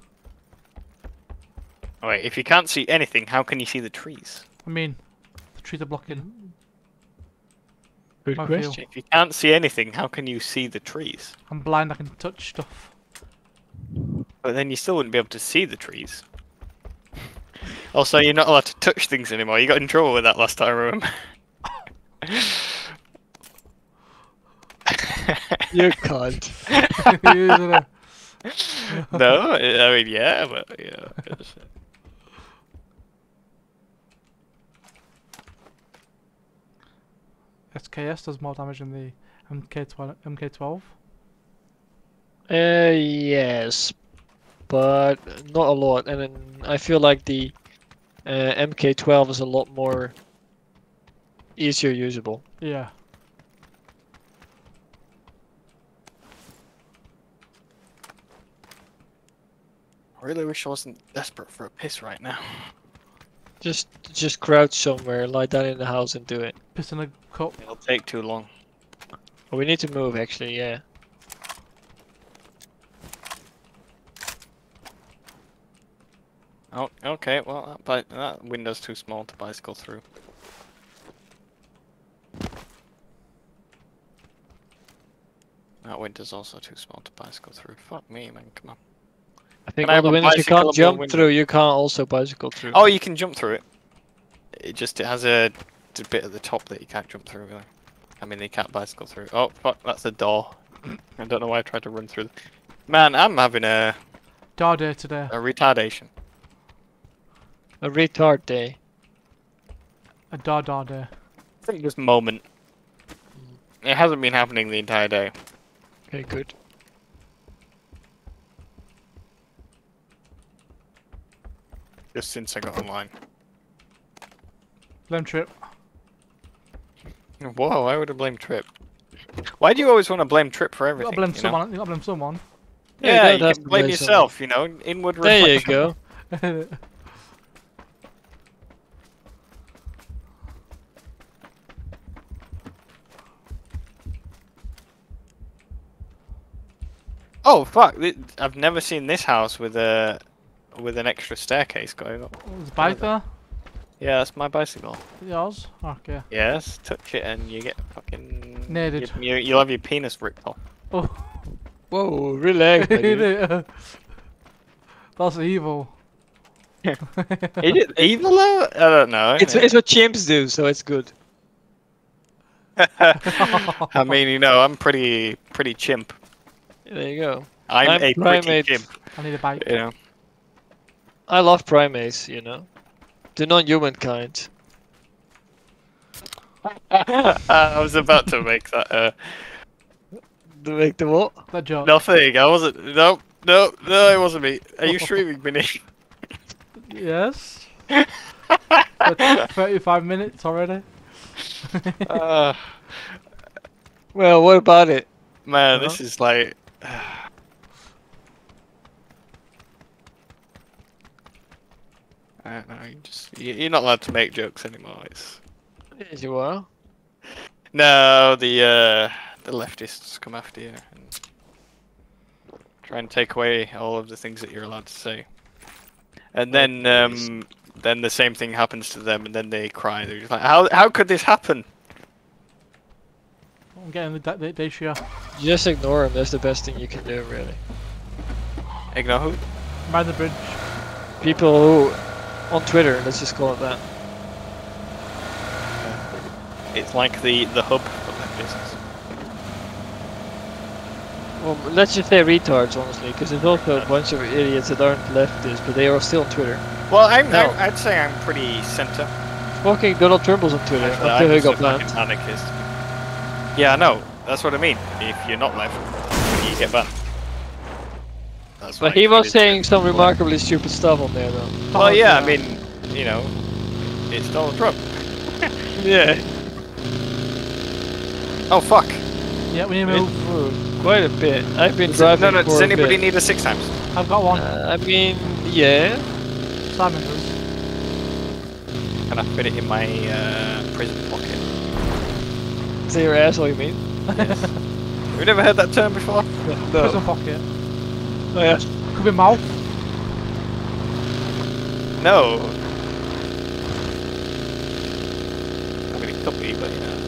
Speaker 1: Oh, wait, if you can't see anything, how can you see the trees?
Speaker 2: I mean, the trees are blocking.
Speaker 3: Good
Speaker 2: My
Speaker 3: question.
Speaker 2: view.
Speaker 1: If you can't see anything, how can you see the trees?
Speaker 2: I'm blind, I can touch stuff.
Speaker 1: But then you still wouldn't be able to see the trees. Also, you're not allowed to touch things anymore. You got in trouble with that last time, I remember.
Speaker 3: You can't.
Speaker 2: Isn't it?
Speaker 1: No, I mean, yeah, but yeah. it's-
Speaker 2: S K S does more damage than the M K twelve.
Speaker 3: Uh, yes. But not a lot. And then I feel like the uh, M K twelve is a lot more easier usable.
Speaker 2: Yeah.
Speaker 1: I really wish I wasn't desperate for a piss right now.
Speaker 3: Just just crouch somewhere, lie down in the house and do it.
Speaker 2: Piss in a cup.
Speaker 1: It'll take too long.
Speaker 3: Oh, we need to move actually, yeah.
Speaker 1: Oh, okay, well, that, bi that window's too small to bicycle through. That window's also too small to bicycle through. Fuck me, man, come on.
Speaker 3: I think
Speaker 1: Can I
Speaker 3: all the
Speaker 1: have a
Speaker 3: windows you can't
Speaker 1: bicycleable
Speaker 3: jump
Speaker 1: window?
Speaker 3: through, you can't also bicycle through.
Speaker 1: Oh, you can jump through it. It just it has a, a bit at the top that you can't jump through, really. I mean, you can't bicycle through. Oh, fuck, that's a door. I don't know why I tried to run through. Man, I'm having a,
Speaker 2: Dar day today.
Speaker 1: a retardation.
Speaker 3: A retard day.
Speaker 2: A dar dar day.
Speaker 1: I think this moment. It hasn't been happening the entire day.
Speaker 3: Okay, good.
Speaker 1: Just since I got online.
Speaker 2: Blame trip.
Speaker 1: Whoa, why would I blame Trip? Why do you always want to blame Trip for
Speaker 2: You
Speaker 1: everything?
Speaker 2: gotta blame
Speaker 1: you know?
Speaker 2: someone. You gotta blame someone.
Speaker 3: Yeah,
Speaker 1: Yeah,
Speaker 3: you
Speaker 1: you
Speaker 3: don't have
Speaker 1: can
Speaker 3: to
Speaker 1: blame
Speaker 3: blame
Speaker 1: yourself, you know, inward
Speaker 3: There you
Speaker 1: reflection.
Speaker 3: go.
Speaker 1: Oh fuck! thi- I've never seen this house with a with an extra staircase going up.
Speaker 2: There's a bike there.
Speaker 1: Yeah, that's my bicycle.
Speaker 2: Yours? Okay.
Speaker 1: Yes, touch it and you get fucking.
Speaker 2: Naded.
Speaker 1: You, you, you'll have your penis ripped off.
Speaker 2: Oh.
Speaker 3: Whoa, relax, my dude.
Speaker 2: That's evil.
Speaker 1: Is it evil though? I don't know.
Speaker 3: It's, it's what chimps do, so it's good.
Speaker 1: I mean, you know, I'm pretty, pretty chimp.
Speaker 3: There you go.
Speaker 1: I'm,
Speaker 3: I'm
Speaker 1: a
Speaker 3: primate.
Speaker 1: pretty chimp.
Speaker 2: I need a bike.
Speaker 1: You know.
Speaker 3: I love primates, you know. The non-human kind.
Speaker 1: I was about to make that. Uh,
Speaker 3: To make the what?
Speaker 2: That joke.
Speaker 1: nothing. I wasn't. No, no, no. It wasn't me. Are you streaming, Minnie?
Speaker 2: Yes. For thirty-five minutes already.
Speaker 1: uh,
Speaker 3: Well, what about it?
Speaker 1: man,
Speaker 3: Uh-huh.
Speaker 1: this is like. I don't know. You just you- you're not allowed to make jokes anymore. It's
Speaker 3: Yes, you are.
Speaker 1: no the uh, the leftists come after you and try and take away all of the things that you're allowed to say, and then um, then the same thing happens to them, and then they cry. They're just like, how how could this happen?
Speaker 2: I'm getting the, the, the issue.
Speaker 3: Just ignore him. That's the best thing you can do, really.
Speaker 1: Ignore who?
Speaker 2: Mind the bridge.
Speaker 3: People who, on Twitter, let's just call it that.
Speaker 1: It's like the the hub of leftists.
Speaker 3: Well, let's just say retards, honestly, because there's also a bunch of idiots that aren't leftists, but they are still on Twitter.
Speaker 1: Well, I'm,
Speaker 3: No.
Speaker 1: I'm I'd say I'm pretty centre.
Speaker 3: Fucking Donald Trump's on Twitter
Speaker 1: Actually,
Speaker 3: until
Speaker 1: I'm
Speaker 3: he
Speaker 1: just a
Speaker 3: got
Speaker 1: fucking
Speaker 3: banned.
Speaker 1: anarchist. Yeah, I know. That's what I mean. If you're not left, you get banned. That's
Speaker 3: But
Speaker 1: why
Speaker 3: he
Speaker 1: I
Speaker 3: was
Speaker 1: did
Speaker 3: saying
Speaker 1: it.
Speaker 3: some remarkably stupid stuff on there, though.
Speaker 1: Well, yeah, I mean, you know, it's Donald Trump.
Speaker 3: Yeah.
Speaker 1: Oh fuck!
Speaker 2: Yeah, we need to move.
Speaker 3: Quite a bit. I've been
Speaker 1: Does it-
Speaker 3: driving
Speaker 1: no, no.
Speaker 3: for
Speaker 1: Does
Speaker 3: a
Speaker 1: anybody
Speaker 3: bit.
Speaker 1: need a six times?
Speaker 2: I've got one.
Speaker 3: Uh, I mean, yeah.
Speaker 2: Simon does.
Speaker 1: Can I fit it in my uh, prison pocket?
Speaker 3: Say your asshole, you mean?
Speaker 1: Yes. Have you never heard that term before?
Speaker 2: Prison pocket.
Speaker 3: Oh, yeah.
Speaker 2: Could be mouth.
Speaker 1: No. I mean, it could be, but you know.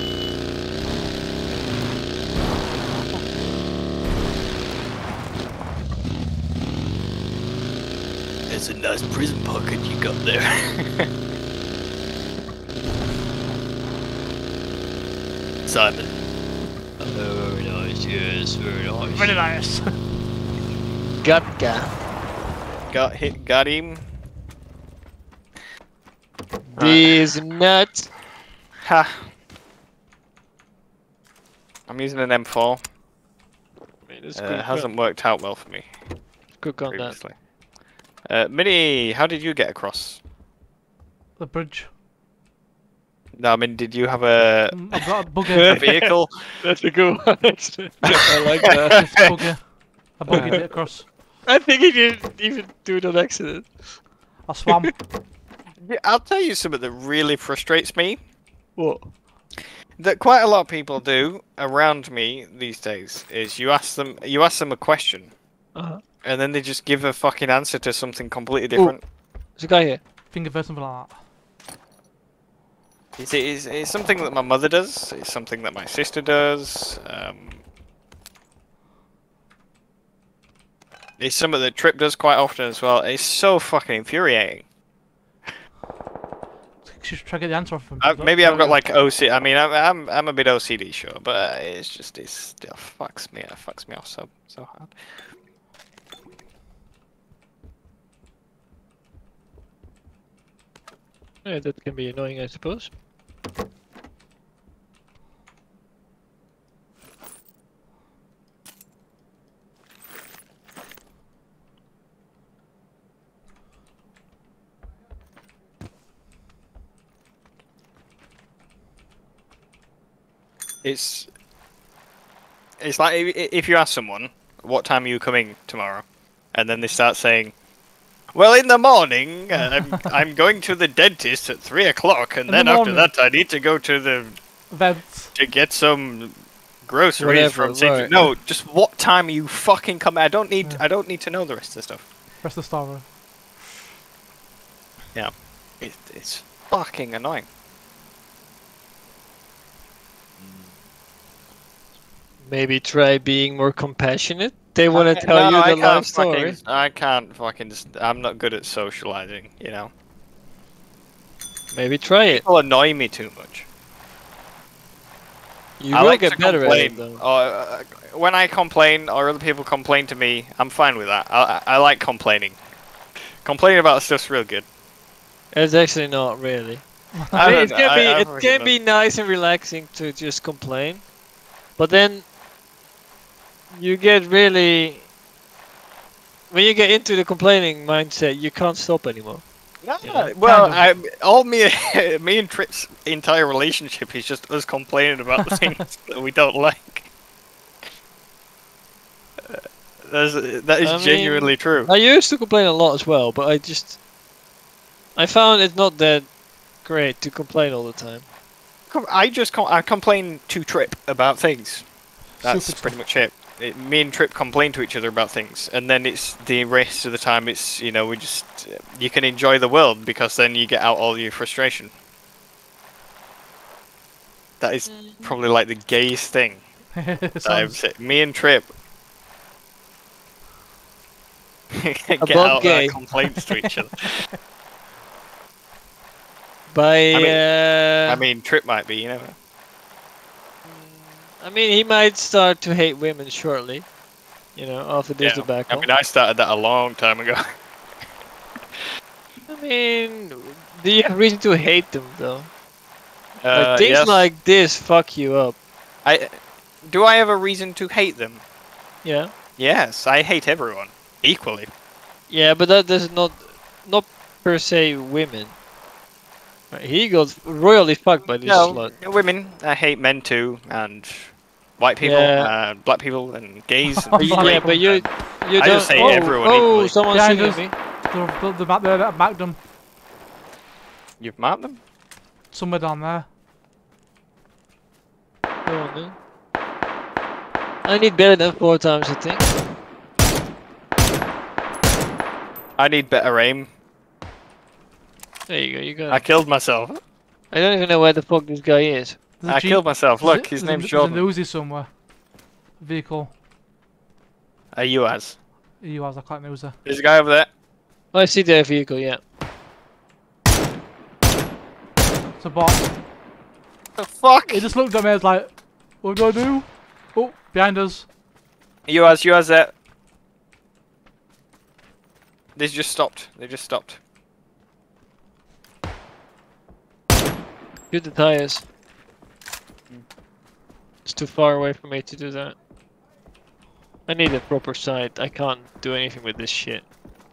Speaker 1: It's a nice prison pocket you got there. Simon. Oh, very nice, yes, very nice.
Speaker 2: Very nice.
Speaker 3: Gatka.
Speaker 1: Got hit, got him.
Speaker 3: These nuts.
Speaker 1: Ha. I'm using an M four.
Speaker 3: I mean, it's
Speaker 1: Uh,
Speaker 3: good
Speaker 1: it hasn't worked out well for me
Speaker 3: Cook on that.
Speaker 1: previously. Uh, Minnie, how did you get across?
Speaker 2: The bridge.
Speaker 1: No, I mean, did you have a,
Speaker 2: Mm, I've got a
Speaker 1: a
Speaker 2: bugger.
Speaker 1: vehicle?
Speaker 3: That's a good one, actually. I like that.
Speaker 2: It's a bugger. I buggered it across.
Speaker 3: I think he didn't even do it on accident.
Speaker 2: I swam.
Speaker 1: Yeah, I'll tell you something that really frustrates me.
Speaker 3: What?
Speaker 1: That quite a lot of people do around me these days is you ask them you ask them a question
Speaker 3: Uh-huh.
Speaker 1: and then they just give a fucking answer to something completely different.
Speaker 3: There's a guy here.
Speaker 2: Finger first, something like that.
Speaker 1: It's, it's, it's something that my mother does. It's something that my sister does. Um, it's something that Trip does quite often as well. It's so fucking infuriating.
Speaker 2: Just try to get the answer off him.
Speaker 1: Uh, maybe I've got like O C. I mean, I'm I'm, I'm a bit O C D, sure, but uh, it's just it still fucks me. It fucks me off so so hard.
Speaker 3: Yeah, that can be annoying, I suppose.
Speaker 1: It's it's like if, if you ask someone what time are you coming tomorrow, and then they start saying, "Well, in the morning, uh, I'm I'm going to the dentist at three o'clock, and
Speaker 2: In
Speaker 1: then
Speaker 2: the
Speaker 1: after
Speaker 2: morning.
Speaker 1: that I need to go to the
Speaker 2: Vents.
Speaker 1: to get some groceries
Speaker 3: Whatever,
Speaker 1: from." Saint-
Speaker 3: right.
Speaker 1: No, just what time are you fucking coming? I don't need
Speaker 2: Yeah.
Speaker 1: I don't need to know the rest of the stuff.
Speaker 2: Rest of the story.
Speaker 1: It, it's fucking annoying.
Speaker 3: Maybe try being more compassionate. They want to
Speaker 1: I-
Speaker 3: tell
Speaker 1: no,
Speaker 3: you
Speaker 1: I
Speaker 3: the
Speaker 1: can't
Speaker 3: life story.
Speaker 1: fucking. I can't fucking. I'm not good at socializing. You know.
Speaker 3: Maybe try it.
Speaker 1: People annoy me too much.
Speaker 3: You
Speaker 1: I
Speaker 3: will
Speaker 1: like
Speaker 3: get
Speaker 1: to
Speaker 3: better at it
Speaker 1: complain.
Speaker 3: though.
Speaker 1: Uh, when I complain or other people complain to me, I'm fine with that. I, I like complaining. Complaining about stuff's real good.
Speaker 3: It's actually not really.
Speaker 1: I
Speaker 3: I mean,
Speaker 1: don't
Speaker 3: it
Speaker 1: know.
Speaker 3: can
Speaker 1: I,
Speaker 3: be
Speaker 1: I
Speaker 3: it
Speaker 1: fucking
Speaker 3: can
Speaker 1: know.
Speaker 3: be nice and relaxing to just complain, but then you get really when you get into the complaining mindset, you can't stop anymore.
Speaker 1: No,
Speaker 3: You know?
Speaker 1: well,
Speaker 2: Kind
Speaker 1: I, all me, me and Trip's entire relationship is just us complaining about the things that we don't like. Uh, That's, that is
Speaker 3: I mean,
Speaker 1: genuinely true.
Speaker 3: I used to complain a lot as well, but I just I found it's not that great to complain all the time.
Speaker 1: Com- I just com- I complain to Trip about things. That's
Speaker 2: Stupid
Speaker 1: pretty
Speaker 2: stuff.
Speaker 1: much it. it. Me and Trip complain to each other about things, and then it's the rest of the time. It's you know we just you can enjoy the world because then you get out all your frustration. That is probably like the gayest thing that I've
Speaker 2: Sounds
Speaker 1: said. Me and Trip get
Speaker 3: Above
Speaker 1: out our
Speaker 3: gay.
Speaker 1: complaints to each other.
Speaker 3: By
Speaker 1: I mean-
Speaker 3: uh,
Speaker 1: I mean, Trip might be, you know.
Speaker 3: I mean, he might start to hate women shortly. You know, after this
Speaker 1: Yeah.
Speaker 3: debacle.
Speaker 1: I mean, I started that a long time ago.
Speaker 3: I mean, do you have reason to hate them though?
Speaker 1: Uh,
Speaker 3: Like things
Speaker 1: yes.
Speaker 3: like this fuck you up.
Speaker 1: I do I have a reason to hate them?
Speaker 3: Yeah.
Speaker 1: Yes, I hate everyone equally.
Speaker 3: Yeah, but that is not not per se women. Right, he got royally fucked by this
Speaker 1: No,
Speaker 3: slut.
Speaker 1: women. I hate men too, and white people,
Speaker 3: Yeah.
Speaker 1: and black people, and gays. And
Speaker 2: Oh,
Speaker 3: You-
Speaker 2: Black
Speaker 3: yeah,
Speaker 1: straight.
Speaker 3: but you you
Speaker 1: I
Speaker 3: don't.
Speaker 1: just hate
Speaker 3: oh,
Speaker 1: everyone
Speaker 3: oh,
Speaker 1: equally.
Speaker 3: someone's
Speaker 2: Behind
Speaker 3: shooting
Speaker 2: us.
Speaker 3: at me.
Speaker 2: the, the, the back there that backed them
Speaker 1: You've marked them.
Speaker 2: somewhere down there.
Speaker 3: Go on, then. I need better than four times, I think.
Speaker 1: I need better aim.
Speaker 3: There you go. You got.
Speaker 1: I
Speaker 3: it.
Speaker 1: killed myself.
Speaker 3: I don't even know where the fuck this guy is.
Speaker 2: There's a
Speaker 1: I
Speaker 2: Jeep-
Speaker 1: killed myself.
Speaker 2: there's a-
Speaker 1: Look, his
Speaker 2: there's a-
Speaker 1: name's
Speaker 2: There's an
Speaker 1: Jordan.
Speaker 2: Uzi somewhere. Vehicle.
Speaker 1: Are you as?
Speaker 2: You has, I can't Uzi.
Speaker 1: There's a guy over there.
Speaker 3: Oh, I see their vehicle. Yeah.
Speaker 2: It's a bot.
Speaker 1: The fuck?
Speaker 2: He just looked at me and was like, what do I do? Oh, behind us.
Speaker 1: You as, you as that. They just stopped. They just stopped.
Speaker 3: Shoot the tires. It's too far away for me to do that. I need a proper sight. I can't do anything with this shit.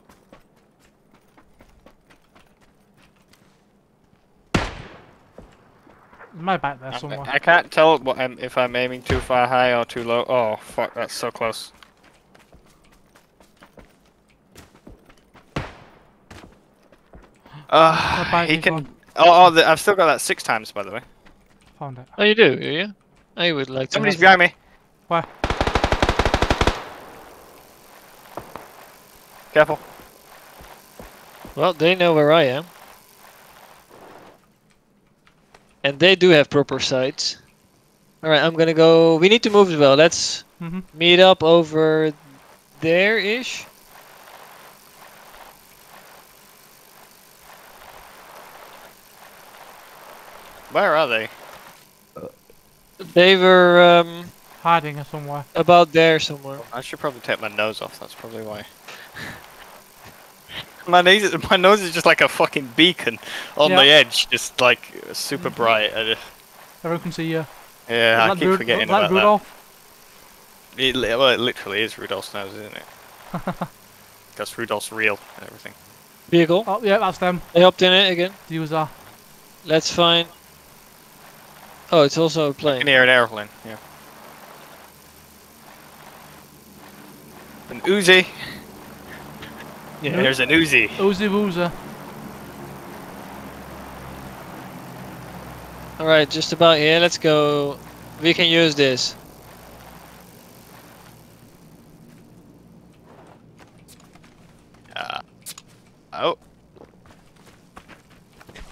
Speaker 2: There's my back there
Speaker 1: I,
Speaker 2: somewhere.
Speaker 1: I can't tell what I'm, if I'm aiming too far high or too low. Oh fuck, that's so close. Uh,
Speaker 2: My bike
Speaker 1: he
Speaker 2: is
Speaker 1: can.
Speaker 2: gone.
Speaker 1: Oh, oh the, I've still got that six times, by the way.
Speaker 2: Found it.
Speaker 3: Oh, you do, do you? I would like to.
Speaker 1: Somebody's
Speaker 3: have
Speaker 1: behind me.
Speaker 2: Where?
Speaker 1: Careful.
Speaker 3: Well, they know where I am. And they do have proper sights. Alright, I'm gonna go. We need to move as well. Let's
Speaker 2: Mm-hmm.
Speaker 3: meet up over there-ish.
Speaker 1: Where are they?
Speaker 3: They were um,
Speaker 2: Hiding somewhere.
Speaker 3: about there somewhere.
Speaker 1: I should probably take my nose off. That's probably why. my nose, my nose is just like a fucking beacon on
Speaker 2: Yeah.
Speaker 1: the edge, just like super bright. I just,
Speaker 2: Everyone can see you.
Speaker 1: yeah, I
Speaker 2: Like
Speaker 1: keep
Speaker 2: Ru-
Speaker 1: forgetting
Speaker 2: like
Speaker 1: about
Speaker 2: Rudolph.
Speaker 1: that. It, li- well, it literally is Rudolph's nose, isn't it? Because Rudolph's real and everything.
Speaker 3: Vehicle.
Speaker 2: Oh, yeah, that's them.
Speaker 3: They hopped in it again.
Speaker 2: The user.
Speaker 3: Let's find. Oh, it's also a
Speaker 1: I can
Speaker 3: plane.
Speaker 1: hear an airplane. Yeah. An Uzi.
Speaker 3: Yeah.
Speaker 1: There's an Uzi.
Speaker 2: Uzi Woozer.
Speaker 3: Alright, just about here. Let's go. We can use this.
Speaker 1: Uh, oh.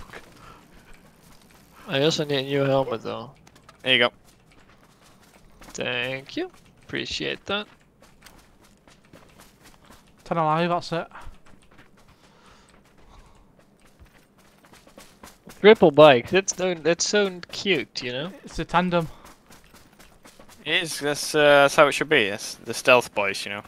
Speaker 3: I also need a new helmet though.
Speaker 1: There you go.
Speaker 3: Thank you. Appreciate that.
Speaker 2: ten alive, that's it.
Speaker 3: Triple bike. That's so, that's so cute, you know?
Speaker 2: It's a tandem.
Speaker 1: It is. That's, uh, that's how it should be. It's the stealth boys, you know.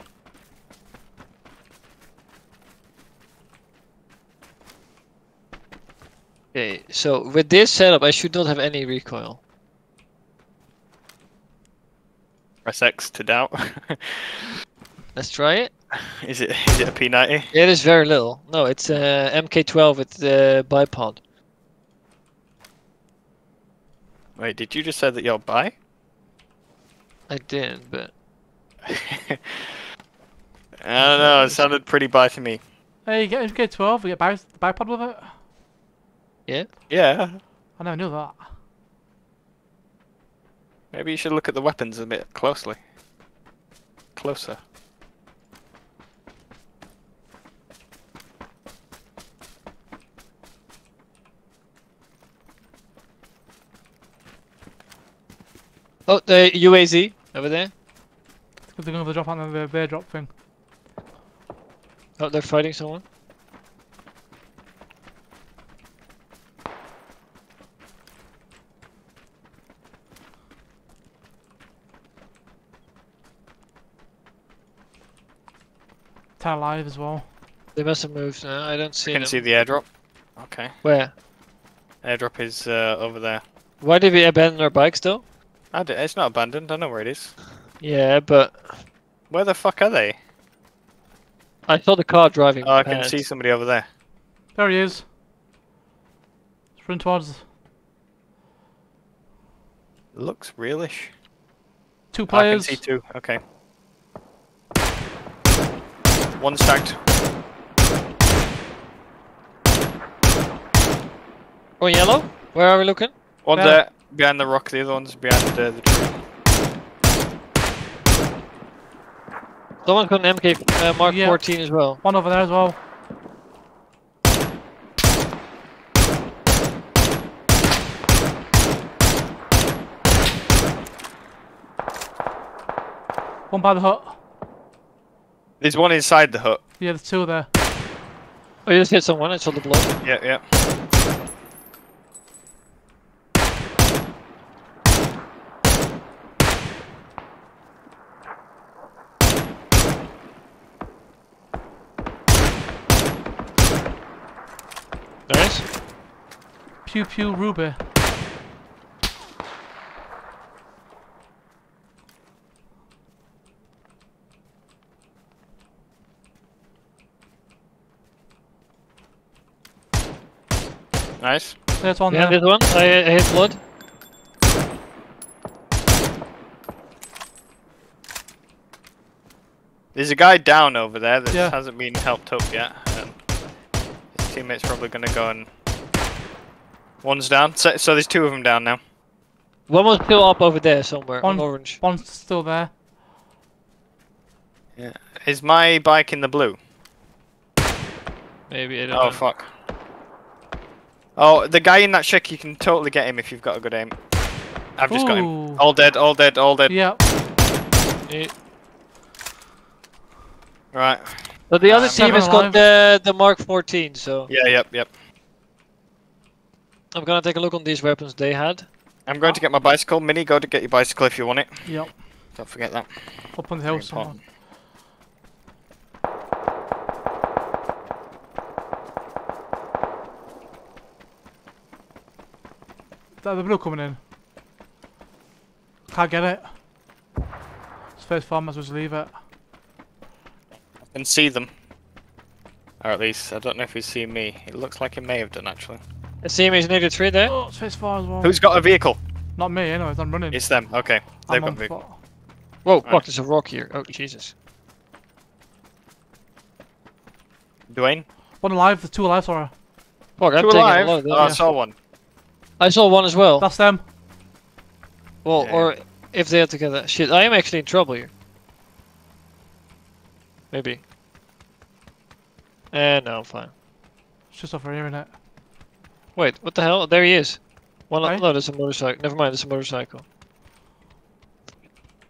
Speaker 3: Okay, so with this setup, I should not have any recoil.
Speaker 1: Press X to doubt.
Speaker 3: Let's try it.
Speaker 1: Is it? Is it a P ninety?
Speaker 3: It is very little. No, it's uh, M K twelve with the bipod.
Speaker 1: Wait, did you just say that you're bi?
Speaker 3: I did, but
Speaker 1: I don't know. It sounded pretty bi to me.
Speaker 2: Hey, you get M K twelve, you get bi bipod with it?
Speaker 3: yeah.
Speaker 1: Yeah.
Speaker 2: I never knew that.
Speaker 1: Maybe you should look at the weapons a bit closely. Closer.
Speaker 3: Oh, the U A Z over there.
Speaker 2: They're going to drop on the bear drop thing.
Speaker 3: Oh, they're fighting someone.
Speaker 2: ten alive as well.
Speaker 3: They must have moved now. I don't see
Speaker 1: You can
Speaker 3: them.
Speaker 1: see the airdrop. Okay.
Speaker 3: Where?
Speaker 1: Airdrop is uh, over there.
Speaker 3: Why did we abandon our bikes though?
Speaker 1: I d it's not abandoned. I know where it is.
Speaker 3: Yeah, but
Speaker 1: Where the fuck are they?
Speaker 3: I saw the car driving
Speaker 1: Oh, I can
Speaker 3: past.
Speaker 1: see somebody over there.
Speaker 2: There he is. He's running towards
Speaker 1: Looks realish.
Speaker 2: two
Speaker 1: Oh, I can
Speaker 2: players.
Speaker 1: see two. Okay. One stacked.
Speaker 3: Oh, yellow? Where are we looking?
Speaker 1: One's
Speaker 2: There.
Speaker 1: there behind the rock. The other one's behind uh, the tree.
Speaker 3: Someone's got an M K uh, Mark
Speaker 2: Yeah.
Speaker 3: fourteen as well.
Speaker 2: One over there as well. One by the hut.
Speaker 1: There's one inside the hut.
Speaker 2: Yeah, there's two there.
Speaker 3: Oh, you just hit someone. I saw the blood.
Speaker 1: Yeah, yeah.
Speaker 3: Nice.
Speaker 2: Pew pew Ruby.
Speaker 1: Nice.
Speaker 2: There's one
Speaker 3: Yeah,
Speaker 2: there.
Speaker 3: this one. I, I hit blood.
Speaker 1: There's a guy down over there that
Speaker 2: Yeah.
Speaker 1: hasn't been helped up yet. Um, his teammate's probably going to go and... One's down. So, so there's two of them down now.
Speaker 3: One was still up over there somewhere
Speaker 2: One-
Speaker 3: on orange.
Speaker 2: One's still there.
Speaker 1: Yeah. Is my bike in the blue?
Speaker 3: Maybe I don't
Speaker 1: Oh,
Speaker 3: know.
Speaker 1: fuck. Oh, the guy in that shack, you can totally get him if you've got a good aim. I've just got him.
Speaker 2: Ooh.
Speaker 1: All dead, all dead, all dead.
Speaker 2: Yeah.
Speaker 3: Yeah.
Speaker 1: Right.
Speaker 3: But the other
Speaker 1: Um,
Speaker 3: team
Speaker 2: Seven
Speaker 3: has
Speaker 2: alive.
Speaker 3: got the the Mark fourteen, so
Speaker 1: Yeah, yep, yep.
Speaker 3: I'm gonna take a look on these weapons they had.
Speaker 1: I'm going to get my bicycle. Mini, go to get your bicycle if you want it.
Speaker 2: Yep.
Speaker 1: Don't forget that.
Speaker 2: Up on the
Speaker 1: Very
Speaker 2: hill somewhere.
Speaker 1: important.
Speaker 2: That the blue coming in. Can't get it. It's first farm, as well leave it.
Speaker 1: I can see them. Or at least, I don't know if he's seen me. It looks like he may have done, actually.
Speaker 3: I see him, he's near the tree there.
Speaker 2: Oh, it's first far as well.
Speaker 1: Who's got a vehicle?
Speaker 2: Not me, anyways, I'm running.
Speaker 1: It's them. Okay. They've
Speaker 2: I'm
Speaker 1: got a
Speaker 2: on
Speaker 1: vehicle.
Speaker 2: foot.
Speaker 3: Whoa,
Speaker 1: Right.
Speaker 3: fuck, there's a rock here. Oh, Jesus.
Speaker 1: Dwayne?
Speaker 2: One alive, there's two alive, sorry.
Speaker 3: Fuck, I'm
Speaker 1: Two
Speaker 3: taking
Speaker 1: alive?
Speaker 3: a lot of
Speaker 1: Oh,
Speaker 3: them.
Speaker 1: I saw one.
Speaker 3: I saw one as well.
Speaker 2: That's them.
Speaker 3: Well,
Speaker 1: Yeah.
Speaker 3: or if they're together. Shit, I am actually in trouble here. Maybe. Eh, no, I'm fine.
Speaker 2: It's just over here, innit?
Speaker 3: Wait, what the hell? There he is. One,
Speaker 2: Right.
Speaker 3: no, there's a motorcycle. Never mind, there's a motorcycle.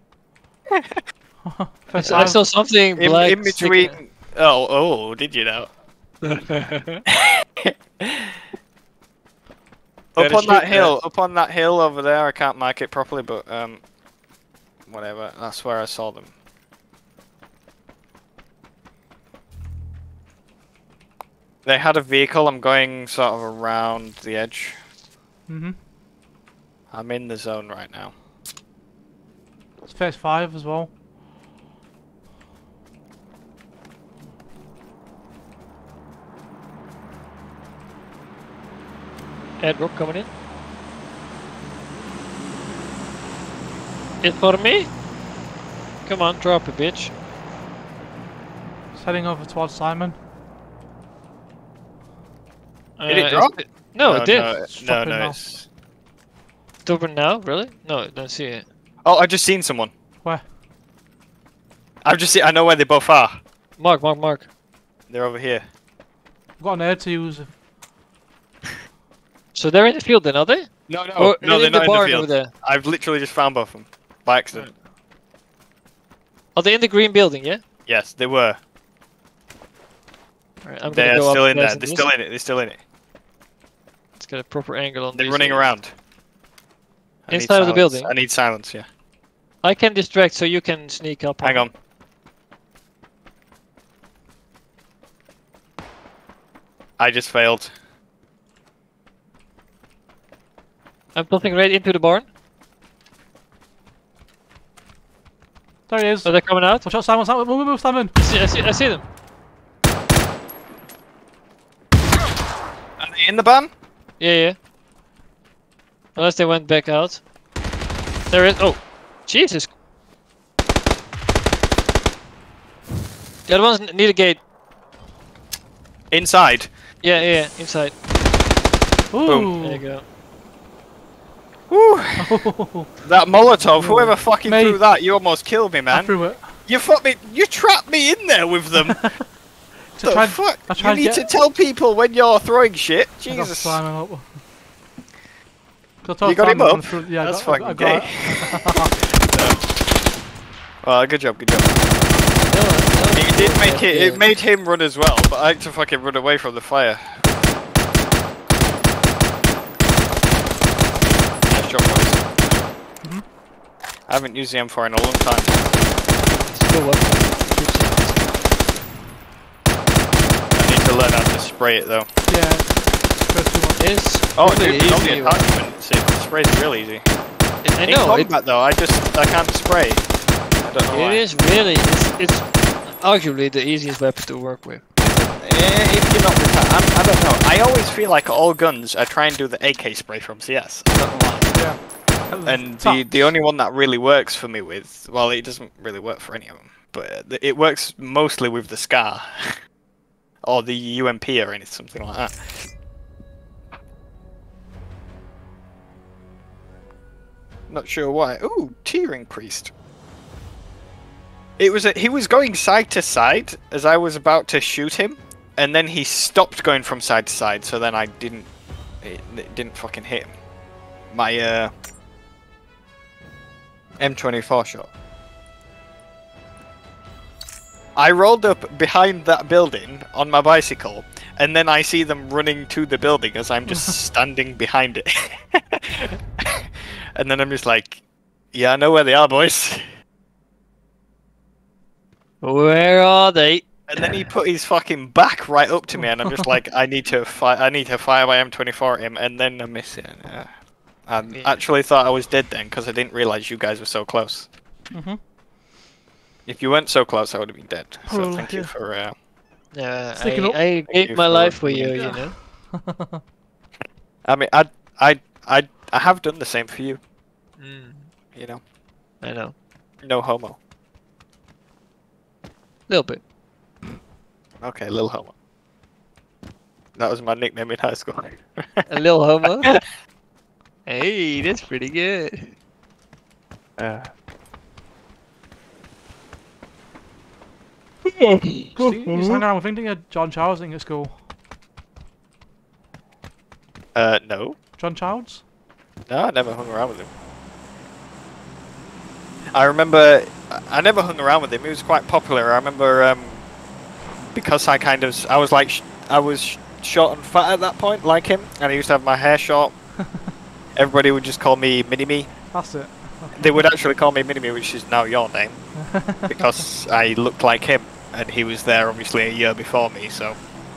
Speaker 2: First
Speaker 3: I
Speaker 2: five.
Speaker 3: saw something
Speaker 1: In,
Speaker 3: black.
Speaker 1: in between. Oh, oh, did you know?
Speaker 3: sticking-
Speaker 1: Up
Speaker 3: Gotta
Speaker 1: on that
Speaker 3: shoot
Speaker 1: hill, up on that hill over there. I can't mark it properly, but um, whatever. That's where I saw them. They had a vehicle. I'm going sort of around the edge.
Speaker 2: Mm-hmm.
Speaker 1: I'm in the zone right now.
Speaker 2: It's first five as well.
Speaker 3: Airdrop coming in. It for me? Come on, drop it, bitch.
Speaker 2: It's heading over towards Simon.
Speaker 1: Did it
Speaker 3: Uh,
Speaker 1: drop?
Speaker 3: it- No,
Speaker 1: no,
Speaker 3: it did.
Speaker 1: No,
Speaker 2: It's
Speaker 1: no,
Speaker 2: dropping
Speaker 1: no.
Speaker 2: now.
Speaker 1: It's...
Speaker 3: Stubborn now? Really? No, I don't see it.
Speaker 1: Oh, I just seen someone.
Speaker 2: Where?
Speaker 1: I've just seen. I know where they both are.
Speaker 3: Mark, mark, mark.
Speaker 1: They're over here.
Speaker 2: I've got an air to use.
Speaker 3: So they're in the field then, are they?
Speaker 1: No, no,
Speaker 3: Or
Speaker 1: no.
Speaker 3: in
Speaker 1: They're
Speaker 3: the
Speaker 1: not in the
Speaker 3: barn
Speaker 1: field.
Speaker 3: over there.
Speaker 1: I've literally just found both of them by accident.
Speaker 3: Are they in the green building, yeah?
Speaker 1: Yes, they were.
Speaker 3: Alright, I'm gonna
Speaker 1: They're
Speaker 3: go
Speaker 1: still in
Speaker 3: upstairs
Speaker 1: there.
Speaker 3: and
Speaker 1: They're
Speaker 3: this.
Speaker 1: still in it. They're still in it.
Speaker 3: Let's get a proper angle on
Speaker 1: They're
Speaker 3: these
Speaker 1: running
Speaker 3: guys.
Speaker 1: around. I need
Speaker 3: Inside of the
Speaker 1: silence.
Speaker 3: building?
Speaker 1: I need silence. Yeah.
Speaker 3: I can distract so you can sneak up.
Speaker 1: Hang on. I just failed.
Speaker 3: I'm putting right into the barn.
Speaker 2: There he is.
Speaker 3: So they're coming out.
Speaker 2: Watch out, Simon. Simon. Move, move, move, Simon.
Speaker 3: I see, I see, I see them.
Speaker 1: Are they in the barn?
Speaker 3: Yeah, yeah. Unless they went back out. There is. Oh, Jesus. The other ones need a gate.
Speaker 1: Inside.
Speaker 3: Yeah, yeah, yeah, inside.
Speaker 2: Ooh.
Speaker 3: There you go.
Speaker 1: Woo. That Molotov, whoever fucking
Speaker 2: Me.
Speaker 1: threw that, you almost killed me,
Speaker 2: I
Speaker 1: man.
Speaker 2: threw it.
Speaker 1: You fucked me. You trapped me in there with them.
Speaker 2: So
Speaker 1: the
Speaker 2: tried-
Speaker 1: fuck?
Speaker 2: I
Speaker 1: You
Speaker 2: tried
Speaker 1: need
Speaker 2: get-
Speaker 1: to tell people when you're throwing shit.
Speaker 2: I got
Speaker 1: Jesus.
Speaker 2: Simon up. 'Cause I told
Speaker 1: You got him
Speaker 2: Simon
Speaker 1: up?
Speaker 2: through- Yeah,
Speaker 1: That's
Speaker 2: I got, I
Speaker 1: fucking
Speaker 2: got
Speaker 1: gay.
Speaker 2: it.
Speaker 1: Well, good job, good job. It did make it. It made him run as well, but I had to fucking run away from the fire. Nice job, boys.
Speaker 2: Mhm.
Speaker 1: I haven't used the M four in a long time.
Speaker 3: Still up.
Speaker 1: I need to learn how to spray it though.
Speaker 2: Yeah. First two ones.
Speaker 3: It's
Speaker 1: Oh,
Speaker 3: really
Speaker 1: dude, only
Speaker 3: easy.
Speaker 1: attachment. See, spray's real easy.
Speaker 3: I
Speaker 1: In
Speaker 3: know. It,
Speaker 1: combat though, I just I can't spray. I don't know why.
Speaker 3: it is really. It's, it's arguably the easiest weapon to work with.
Speaker 1: Eh, if you're not reti- I'm, I don't know. I always feel like all guns I try and do the A K spray from C S. I don't know why.
Speaker 2: Yeah.
Speaker 1: And the the only one that really works for me with, well, it doesn't really work for any of them, but it works mostly with the Scar or the U M P or anything, something like that. Not sure why. Ooh, tier increased. It was a, he was going side to side as I was about to shoot him, and then he stopped going from side to side. So then I didn't, it, it didn't fucking hit him. My uh, M twenty-four shot. I rolled up behind that building on my bicycle, and then I see them running to the building as I'm just standing behind it. And then I'm just like, yeah, I know where they are, boys.
Speaker 3: Where are they?
Speaker 1: And then he put his fucking back right up to me, and I'm just like, I need to fire, I need to fire my M twenty-four at him, and then I miss it. Uh, I
Speaker 3: Yeah.
Speaker 1: actually thought I was dead then, because I didn't realize you guys were so close.
Speaker 2: Mhm.
Speaker 1: If you weren't so close, I would have been dead. So
Speaker 2: Oh,
Speaker 1: thank you
Speaker 2: yeah.
Speaker 1: for. Uh,
Speaker 3: Yeah,
Speaker 2: Sticking
Speaker 3: I,
Speaker 2: up.
Speaker 3: I
Speaker 1: you
Speaker 3: gave my
Speaker 1: for
Speaker 3: life for
Speaker 1: being
Speaker 3: you, you
Speaker 2: there.
Speaker 3: know.
Speaker 1: I mean, I, I, I, I have done the same for you.
Speaker 3: Mm,
Speaker 1: You know,
Speaker 3: I know.
Speaker 1: no homo.
Speaker 3: Little bit.
Speaker 1: Okay, little homo. That was my nickname in high school.
Speaker 3: A little homo. Hey, that's pretty good.
Speaker 1: Uh,
Speaker 2: So you just hang around with thinking of John Childs at school.
Speaker 1: uh, no,
Speaker 2: John Childs?
Speaker 1: no, I never hung around with him. I remember, I never hung around with him. He was quite popular. I remember um, because I kind of I was like sh I was sh short and fat at that point, like him, and I used to have my hair short. Everybody would just call me Mini Me.
Speaker 2: That's it.
Speaker 1: They would actually call me Mini Me, which is now your name, because I looked like him, and he was there obviously a year before me. So,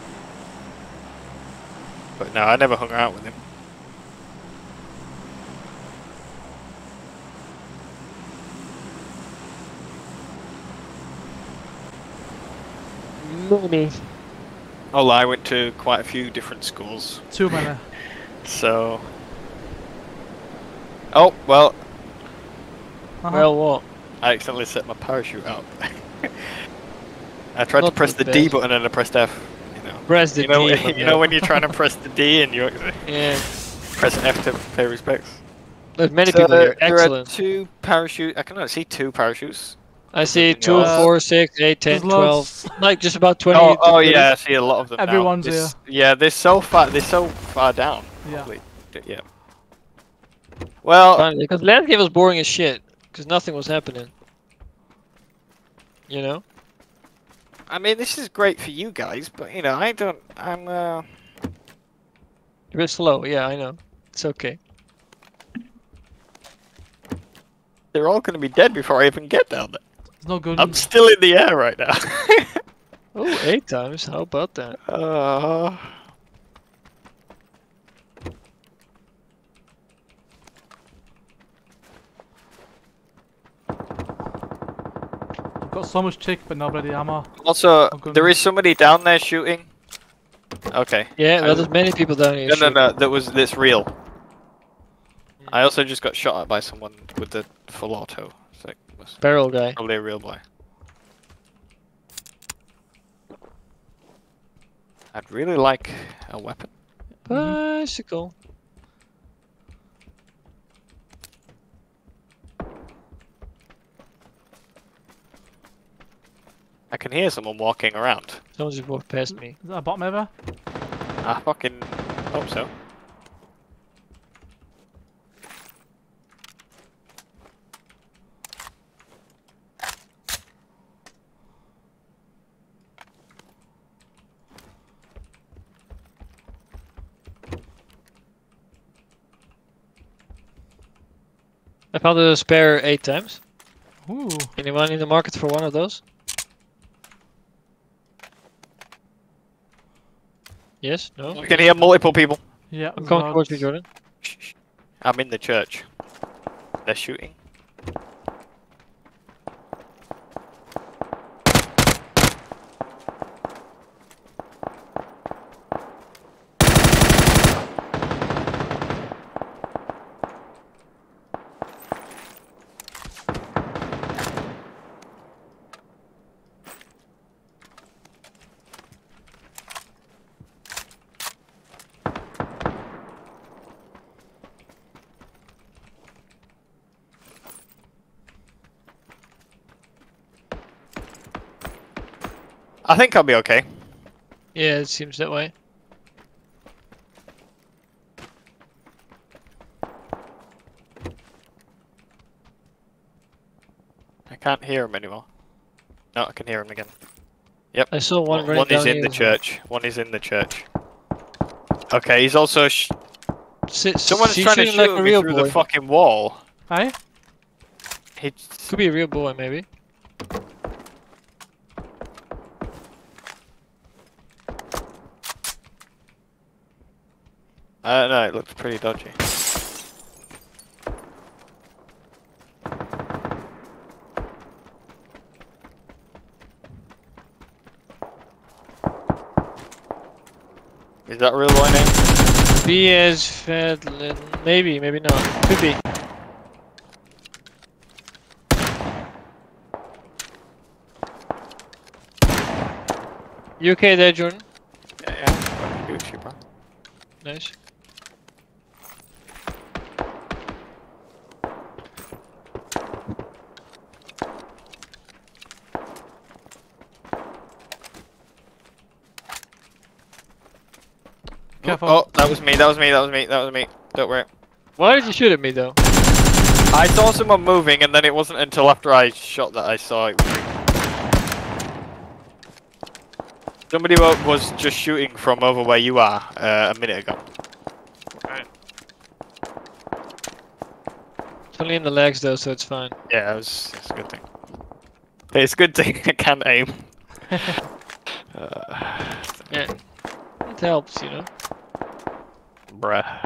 Speaker 1: but no, I never hung out with him.
Speaker 3: Mini.
Speaker 1: Oh, I went to quite a few different schools.
Speaker 2: Too many.
Speaker 1: So. Oh well.
Speaker 2: Uh-huh.
Speaker 3: Well, what?
Speaker 1: I accidentally set my parachute up. I tried
Speaker 3: Not
Speaker 1: to press the
Speaker 3: the
Speaker 1: D
Speaker 3: best.
Speaker 1: button and I pressed F. You know.
Speaker 3: Press the
Speaker 1: You know,
Speaker 3: D.
Speaker 1: you know when you're trying to press the D and you
Speaker 3: Yeah.
Speaker 1: press F to pay respects.
Speaker 3: There's many
Speaker 1: So,
Speaker 3: people here.
Speaker 1: there
Speaker 3: Excellent.
Speaker 1: are two parachute. I can only see two parachutes.
Speaker 3: I see
Speaker 1: in
Speaker 3: two,
Speaker 1: yours?
Speaker 3: four, six, eight, ten,
Speaker 2: There's loads.
Speaker 3: twelve. Like just about twenty.
Speaker 1: Oh,
Speaker 3: to
Speaker 1: oh
Speaker 3: thirty.
Speaker 1: yeah, I see a lot of them. now.
Speaker 2: Everyone's
Speaker 1: This- Yeah, they're so far. They're so far down.
Speaker 2: Yeah.
Speaker 1: Probably. Yeah. Well,
Speaker 3: Finally, because last game was boring as shit. Because nothing was happening. You know?
Speaker 1: I mean, this is great for you guys, but you know, I don't. I'm. Uh,
Speaker 3: A bit slow, yeah, I know. It's okay.
Speaker 1: they're all going to be dead before I even get down there.
Speaker 2: There's no good.
Speaker 1: I'm still in the air right now.
Speaker 3: Oh, eight times. How about that?
Speaker 1: uh,
Speaker 2: I've got so much tick, but no bloody ammo.
Speaker 1: also,
Speaker 2: Oh, good.
Speaker 1: there is somebody down there shooting. Okay.
Speaker 3: Yeah,
Speaker 1: I-
Speaker 3: well, there's many people down here.
Speaker 1: No, no,
Speaker 3: shooting.
Speaker 1: no. That was that's real. I also just got shot at by someone with the full auto. So it was
Speaker 3: Barrel guy.
Speaker 1: probably a real boy. I'd really like a weapon.
Speaker 3: Bicycle.
Speaker 1: I can hear someone walking around.
Speaker 3: Someone just walked past me.
Speaker 2: Is that a bot maybe?
Speaker 1: I fucking hope so.
Speaker 3: I found a spare eight times.
Speaker 2: Ooh.
Speaker 3: Anyone in the market for one of those? Yes? No?
Speaker 1: I can hear multiple people.
Speaker 2: Yeah.
Speaker 3: I'm
Speaker 2: there's
Speaker 3: coming towards you,
Speaker 2: loads.
Speaker 3: Jordan.
Speaker 1: Shh, shh. I'm in the church. They're shooting. I think I'll be okay.
Speaker 3: Yeah, it seems that way.
Speaker 1: I can't hear him anymore. No, I can hear him again. Yep.
Speaker 3: I saw one
Speaker 1: One,
Speaker 3: running
Speaker 1: one is
Speaker 3: down
Speaker 1: in
Speaker 3: here
Speaker 1: the
Speaker 3: as well.
Speaker 1: church. One is in the church. Okay, he's also. Sh
Speaker 3: Si-
Speaker 1: Someone's
Speaker 3: she's
Speaker 1: trying to
Speaker 3: shooting
Speaker 1: shoot
Speaker 3: like a
Speaker 1: me
Speaker 3: real
Speaker 1: through
Speaker 3: boy.
Speaker 1: the fucking wall.
Speaker 2: Hey?
Speaker 1: He.
Speaker 3: Could be a real boy, maybe.
Speaker 1: I don't know. It looked pretty dodgy. Is that a real boy name?
Speaker 3: B as Fedlin. Maybe, maybe not. Could be. You okay there, Jordan?
Speaker 1: Yeah, yeah. Fucking Gucci, bro.
Speaker 3: Nice.
Speaker 2: Careful.
Speaker 1: Oh, that was me. That was me. That was me. That was me. Don't worry.
Speaker 3: Why did you shoot at me though?
Speaker 1: I saw someone moving, and then it wasn't until after I shot that I saw it. Somebody wa- was just shooting from over where you are uh, a minute ago.
Speaker 3: Right. It's only in the legs though, so it's fine.
Speaker 1: Yeah, it was, it's a good thing. It's a good thing I can't aim. uh,
Speaker 3: Yeah, it helps, you know.
Speaker 1: Bruh.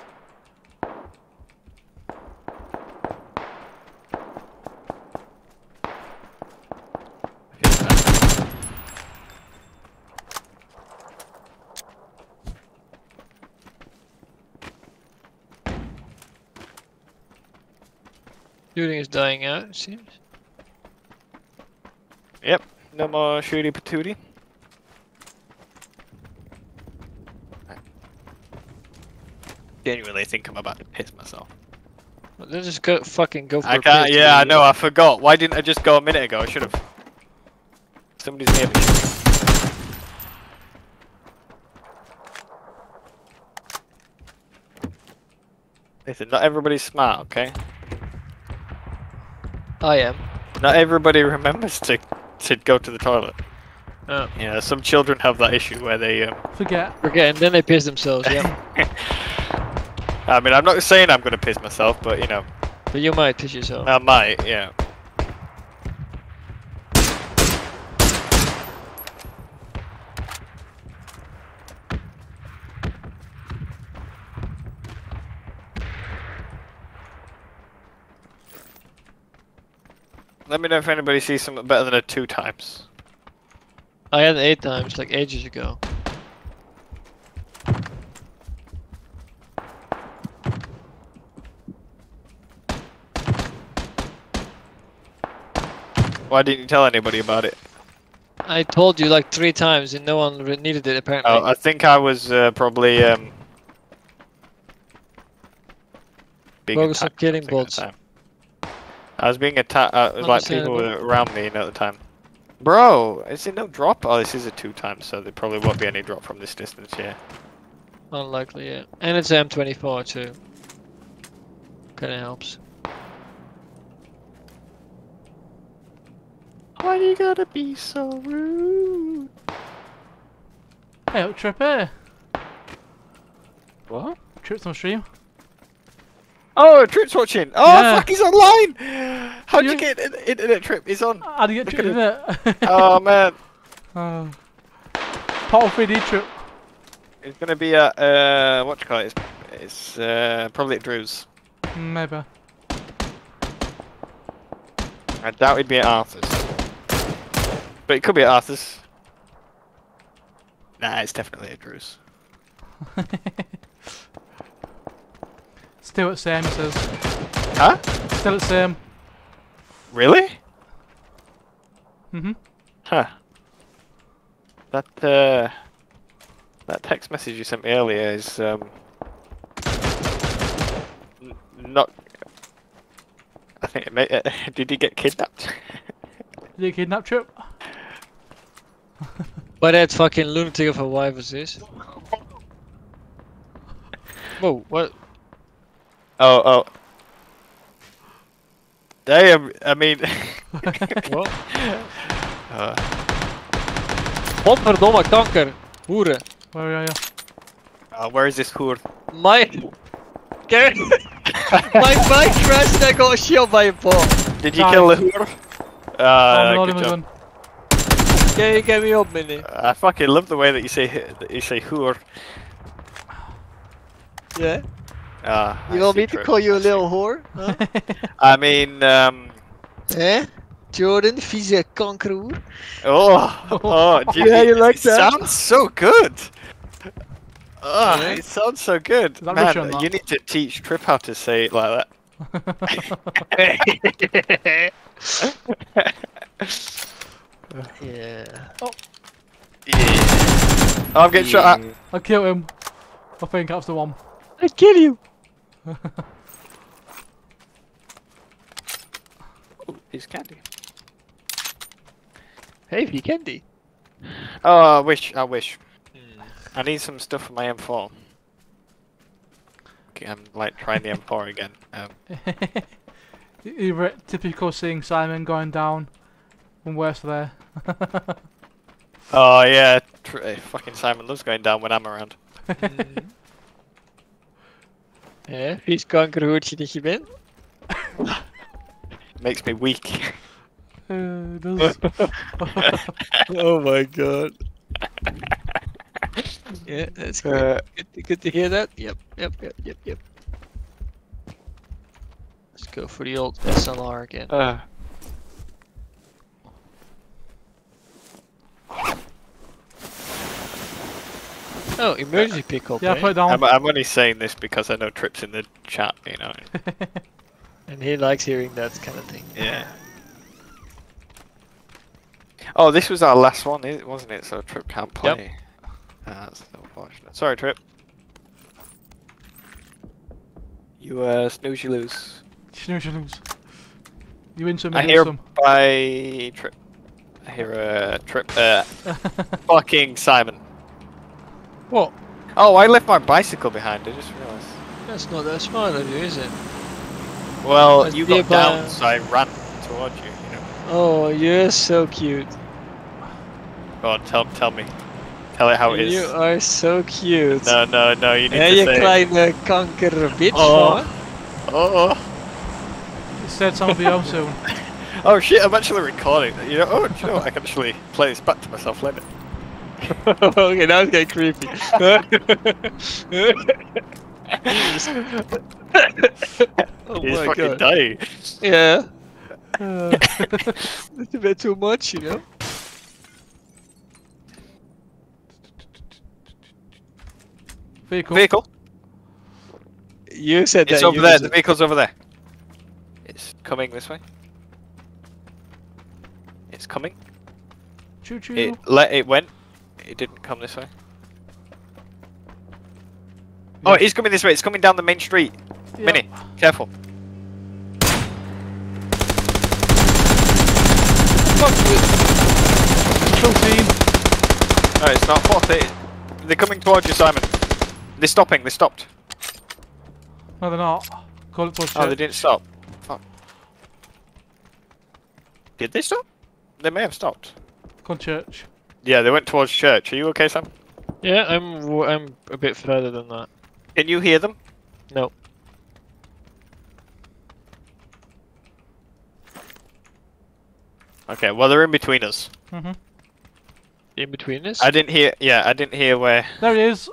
Speaker 3: Shooting is dying out, it seems.
Speaker 1: Yep, no more shooty patooty. Genuinely think I'm about to piss myself.
Speaker 3: Well, then just go fucking go for
Speaker 1: I
Speaker 3: a
Speaker 1: can't,
Speaker 3: piss,
Speaker 1: yeah, I
Speaker 3: idiot.
Speaker 1: know, I forgot. Why didn't I just go a minute ago? I should have. Somebody's near me. Listen, not everybody's smart, okay?
Speaker 3: I am.
Speaker 1: Not everybody remembers to to go to the toilet.
Speaker 3: Oh.
Speaker 1: Yeah, some children have that issue where they. Um...
Speaker 2: Forget.
Speaker 3: Forget, and then they piss themselves, yeah.
Speaker 1: I mean, I'm not saying I'm gonna piss myself, but you know,
Speaker 3: But you might piss yourself.
Speaker 1: I might. Yeah. Let me know if anybody sees something better than a two times.
Speaker 3: I had it eight times, like ages ago.
Speaker 1: Why didn't you tell anybody about it?
Speaker 3: I told you like three times and no one re- needed it apparently.
Speaker 1: Oh, I think I was uh, probably um. being
Speaker 3: Focus on
Speaker 1: attacked
Speaker 3: killing
Speaker 1: something at the
Speaker 3: bots.
Speaker 1: time. I was being attacked. Uh, it was like people
Speaker 3: Understandable.
Speaker 1: were around me you know, at the time. Bro, is it no drop? Oh, this is a two times, so there probably won't be any drop from this distance. Yeah.
Speaker 3: Unlikely, yeah. And it's M twenty-four too. Kinda helps.
Speaker 1: Why you gotta be so rude?
Speaker 2: Hey, up, Trip here.
Speaker 1: What?
Speaker 2: Trip's on stream.
Speaker 1: Oh, Trip's watching. Oh,
Speaker 2: Yeah.
Speaker 1: fuck, he's online. How'd you
Speaker 2: You-
Speaker 1: get in- internet? Trip? He's on.
Speaker 2: How do you get
Speaker 1: Look
Speaker 2: Trip
Speaker 1: at
Speaker 2: in it?
Speaker 1: Oh man,
Speaker 2: Oh. Portal three D Trip.
Speaker 1: it's gonna be at uh, what you call it? It's, it's uh, probably at Drew's.
Speaker 2: Maybe.
Speaker 1: I doubt he'd be at Arthur's, but it could be at Arthur's. Nah, it's definitely at Drew's.
Speaker 2: Still at same, it says.
Speaker 1: Huh?
Speaker 2: Still at same.
Speaker 1: Really?
Speaker 2: Mm-hmm.
Speaker 1: Huh. That uh, that text message you sent me earlier is um, n not. I think it may. Uh, did he get kidnapped?
Speaker 2: Did you kidnap Trip?
Speaker 3: But that fucking lunatic of a wife is this. Whoa, what?
Speaker 1: Oh, oh. Damn, I mean.
Speaker 3: What?
Speaker 1: uh,
Speaker 3: Godverdomme kanker. Hoeren.
Speaker 2: Where are you?
Speaker 1: uh, where is this hoer?
Speaker 3: My... Okay. My bike crashed and I got shot by a bot.
Speaker 1: Did you
Speaker 2: Sorry.
Speaker 1: kill the hoer?
Speaker 2: Oh,
Speaker 1: Uh,
Speaker 2: I'm
Speaker 1: good
Speaker 2: loading
Speaker 1: job.
Speaker 2: my gun.
Speaker 3: Can you get me up, Minnie?
Speaker 1: I fucking love the way that you say that you say hoer.
Speaker 3: Yeah?
Speaker 1: Uh,
Speaker 3: You want me to call you a little whore? Huh?
Speaker 1: I mean, um.
Speaker 3: Eh? Jordan, vieze kankerhoer.
Speaker 1: Oh, oh, do
Speaker 3: Yeah, you like
Speaker 1: it
Speaker 3: that?
Speaker 1: sounds so good. Oh,
Speaker 3: Yeah.
Speaker 1: it sounds so good.
Speaker 2: that Russian,
Speaker 1: Man,
Speaker 2: that?
Speaker 1: you need to teach Trip how to say it like that.
Speaker 3: Yeah.
Speaker 1: Yeah. Oh, I'm getting shot at.
Speaker 2: I killed him. I think that's the one.
Speaker 3: I kill you.
Speaker 1: Ooh, he's candy.
Speaker 3: Hey, V candy.
Speaker 1: Oh, I wish, I wish. I need some stuff for my M four. Okay, I'm like trying the M four again. Um,
Speaker 2: You're typical seeing Simon going down when worse there.
Speaker 1: Oh yeah, tr uh, fucking Simon loves going down when I'm around.
Speaker 3: Mm. Ja, vies kankerhoertje dat je bent.
Speaker 1: Makes me weak.
Speaker 2: Uh, it does.
Speaker 3: Oh my god. Yeah, that's great.
Speaker 1: Uh,
Speaker 3: Good, to, good to hear that. Yep, yep, yep, yep, yep. Let's go for the old S L R again.
Speaker 1: uh.
Speaker 3: Oh, emergency pickup.
Speaker 2: Yeah,
Speaker 3: eh?
Speaker 2: put it down.
Speaker 1: I'm, I'm only saying this because I know Trip's in the chat, you know.
Speaker 3: And he likes hearing that kind of thing.
Speaker 1: Yeah. Oh, this was our last one, wasn't it? So Trip can't play.
Speaker 3: Yep.
Speaker 1: Ah, that's unfortunate. Sorry, Trip. You uh, snooze, you lose.
Speaker 2: Snooze, you lose. You win some,
Speaker 1: I
Speaker 2: you
Speaker 1: hear
Speaker 2: lose some.
Speaker 1: by Trip. I hear a uh, Trip. Uh, fucking Simon.
Speaker 3: What?
Speaker 1: Oh, I left my bicycle behind. I just realised.
Speaker 3: That's not that smart of you, is it?
Speaker 1: Well,
Speaker 3: That's
Speaker 1: you got
Speaker 3: nearby.
Speaker 1: down, so I ran towards you. You know.
Speaker 3: Oh, you're so cute.
Speaker 1: Go on, tell tell me. Tell it how it is.
Speaker 3: You are so cute.
Speaker 1: No, no, no. You need
Speaker 3: Hé,
Speaker 1: to
Speaker 3: je
Speaker 1: say.
Speaker 3: kleine kankerbitch.
Speaker 1: Oh.
Speaker 3: man.
Speaker 1: Oh.
Speaker 2: You said someone will be home soon.
Speaker 1: Oh shit! I'm actually recording. You know. Oh, do you know what? I can actually play this back to myself later.
Speaker 3: Okay, now it's getting creepy. Oh
Speaker 1: He's
Speaker 3: my
Speaker 1: fucking
Speaker 3: god.
Speaker 1: dying.
Speaker 3: Yeah.
Speaker 2: Uh,
Speaker 3: It's a bit too much, you know?
Speaker 2: vehicle.
Speaker 1: Vehicle.
Speaker 3: You said
Speaker 1: It's
Speaker 3: that.
Speaker 1: over
Speaker 3: you
Speaker 1: there.
Speaker 3: just-
Speaker 1: The vehicle's over there. It's coming this way. It's coming.
Speaker 2: Choo choo.
Speaker 1: It let it went. It didn't come this way. Oh,
Speaker 2: Yeah.
Speaker 1: it is coming this way. It's coming down the main street.
Speaker 2: Yeah.
Speaker 1: Mini, careful.
Speaker 2: Full team.
Speaker 1: No, it's not. What? They, they're coming towards you, Simon. They're stopping. They stopped.
Speaker 2: No, they're not. Call it towards
Speaker 1: Oh, they
Speaker 2: church.
Speaker 1: didn't stop. Fuck. Did they stop? They may have stopped.
Speaker 2: Call church.
Speaker 1: Yeah, they went towards church. Are you okay, Sam?
Speaker 3: Yeah, I'm w- I'm a bit further than that.
Speaker 1: Can you hear them?
Speaker 3: No.
Speaker 1: Okay, well they're in between us.
Speaker 2: Mm-hmm.
Speaker 3: In between us?
Speaker 1: I didn't hear. Yeah, I didn't hear where.
Speaker 2: There he is.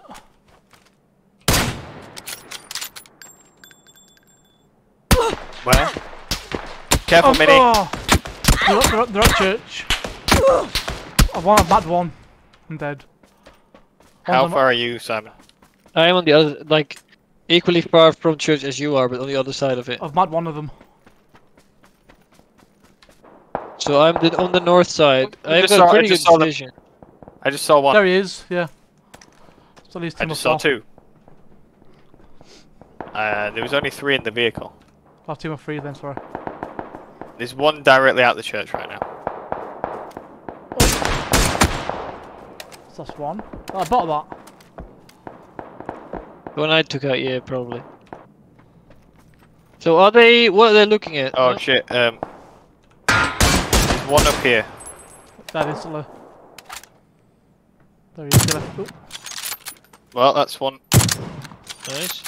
Speaker 1: Where? Careful,
Speaker 2: Oh,
Speaker 1: Mini.
Speaker 2: oh. They're, at, they're, at, they're at church. I want a bad one. I'm dead. One
Speaker 1: How
Speaker 2: of them-
Speaker 1: far are you, Simon?
Speaker 3: I am on the other, like, equally far from church as you are, but on the other side of it.
Speaker 2: I've mad one of them.
Speaker 3: So I'm the, on the north side.
Speaker 1: I
Speaker 3: I've
Speaker 1: just
Speaker 3: got
Speaker 1: saw- I
Speaker 3: pretty good
Speaker 1: just saw them.
Speaker 3: vision.
Speaker 1: I just saw one.
Speaker 2: There he is. Yeah. So these
Speaker 1: I
Speaker 2: two
Speaker 1: just saw
Speaker 2: must
Speaker 1: two. Uh, there was only three in the vehicle.
Speaker 2: Oh, team of three then. Sorry.
Speaker 1: There's one directly out the church right now.
Speaker 2: So that's one. Oh, I bought that.
Speaker 3: The one I took out, yeah, probably. So are they, what are they looking at?
Speaker 1: Oh
Speaker 3: Huh?
Speaker 1: shit. Um. There's one up here.
Speaker 2: Dead instantly. There he is. He left. Oh,
Speaker 1: Well, that's one.
Speaker 3: Nice.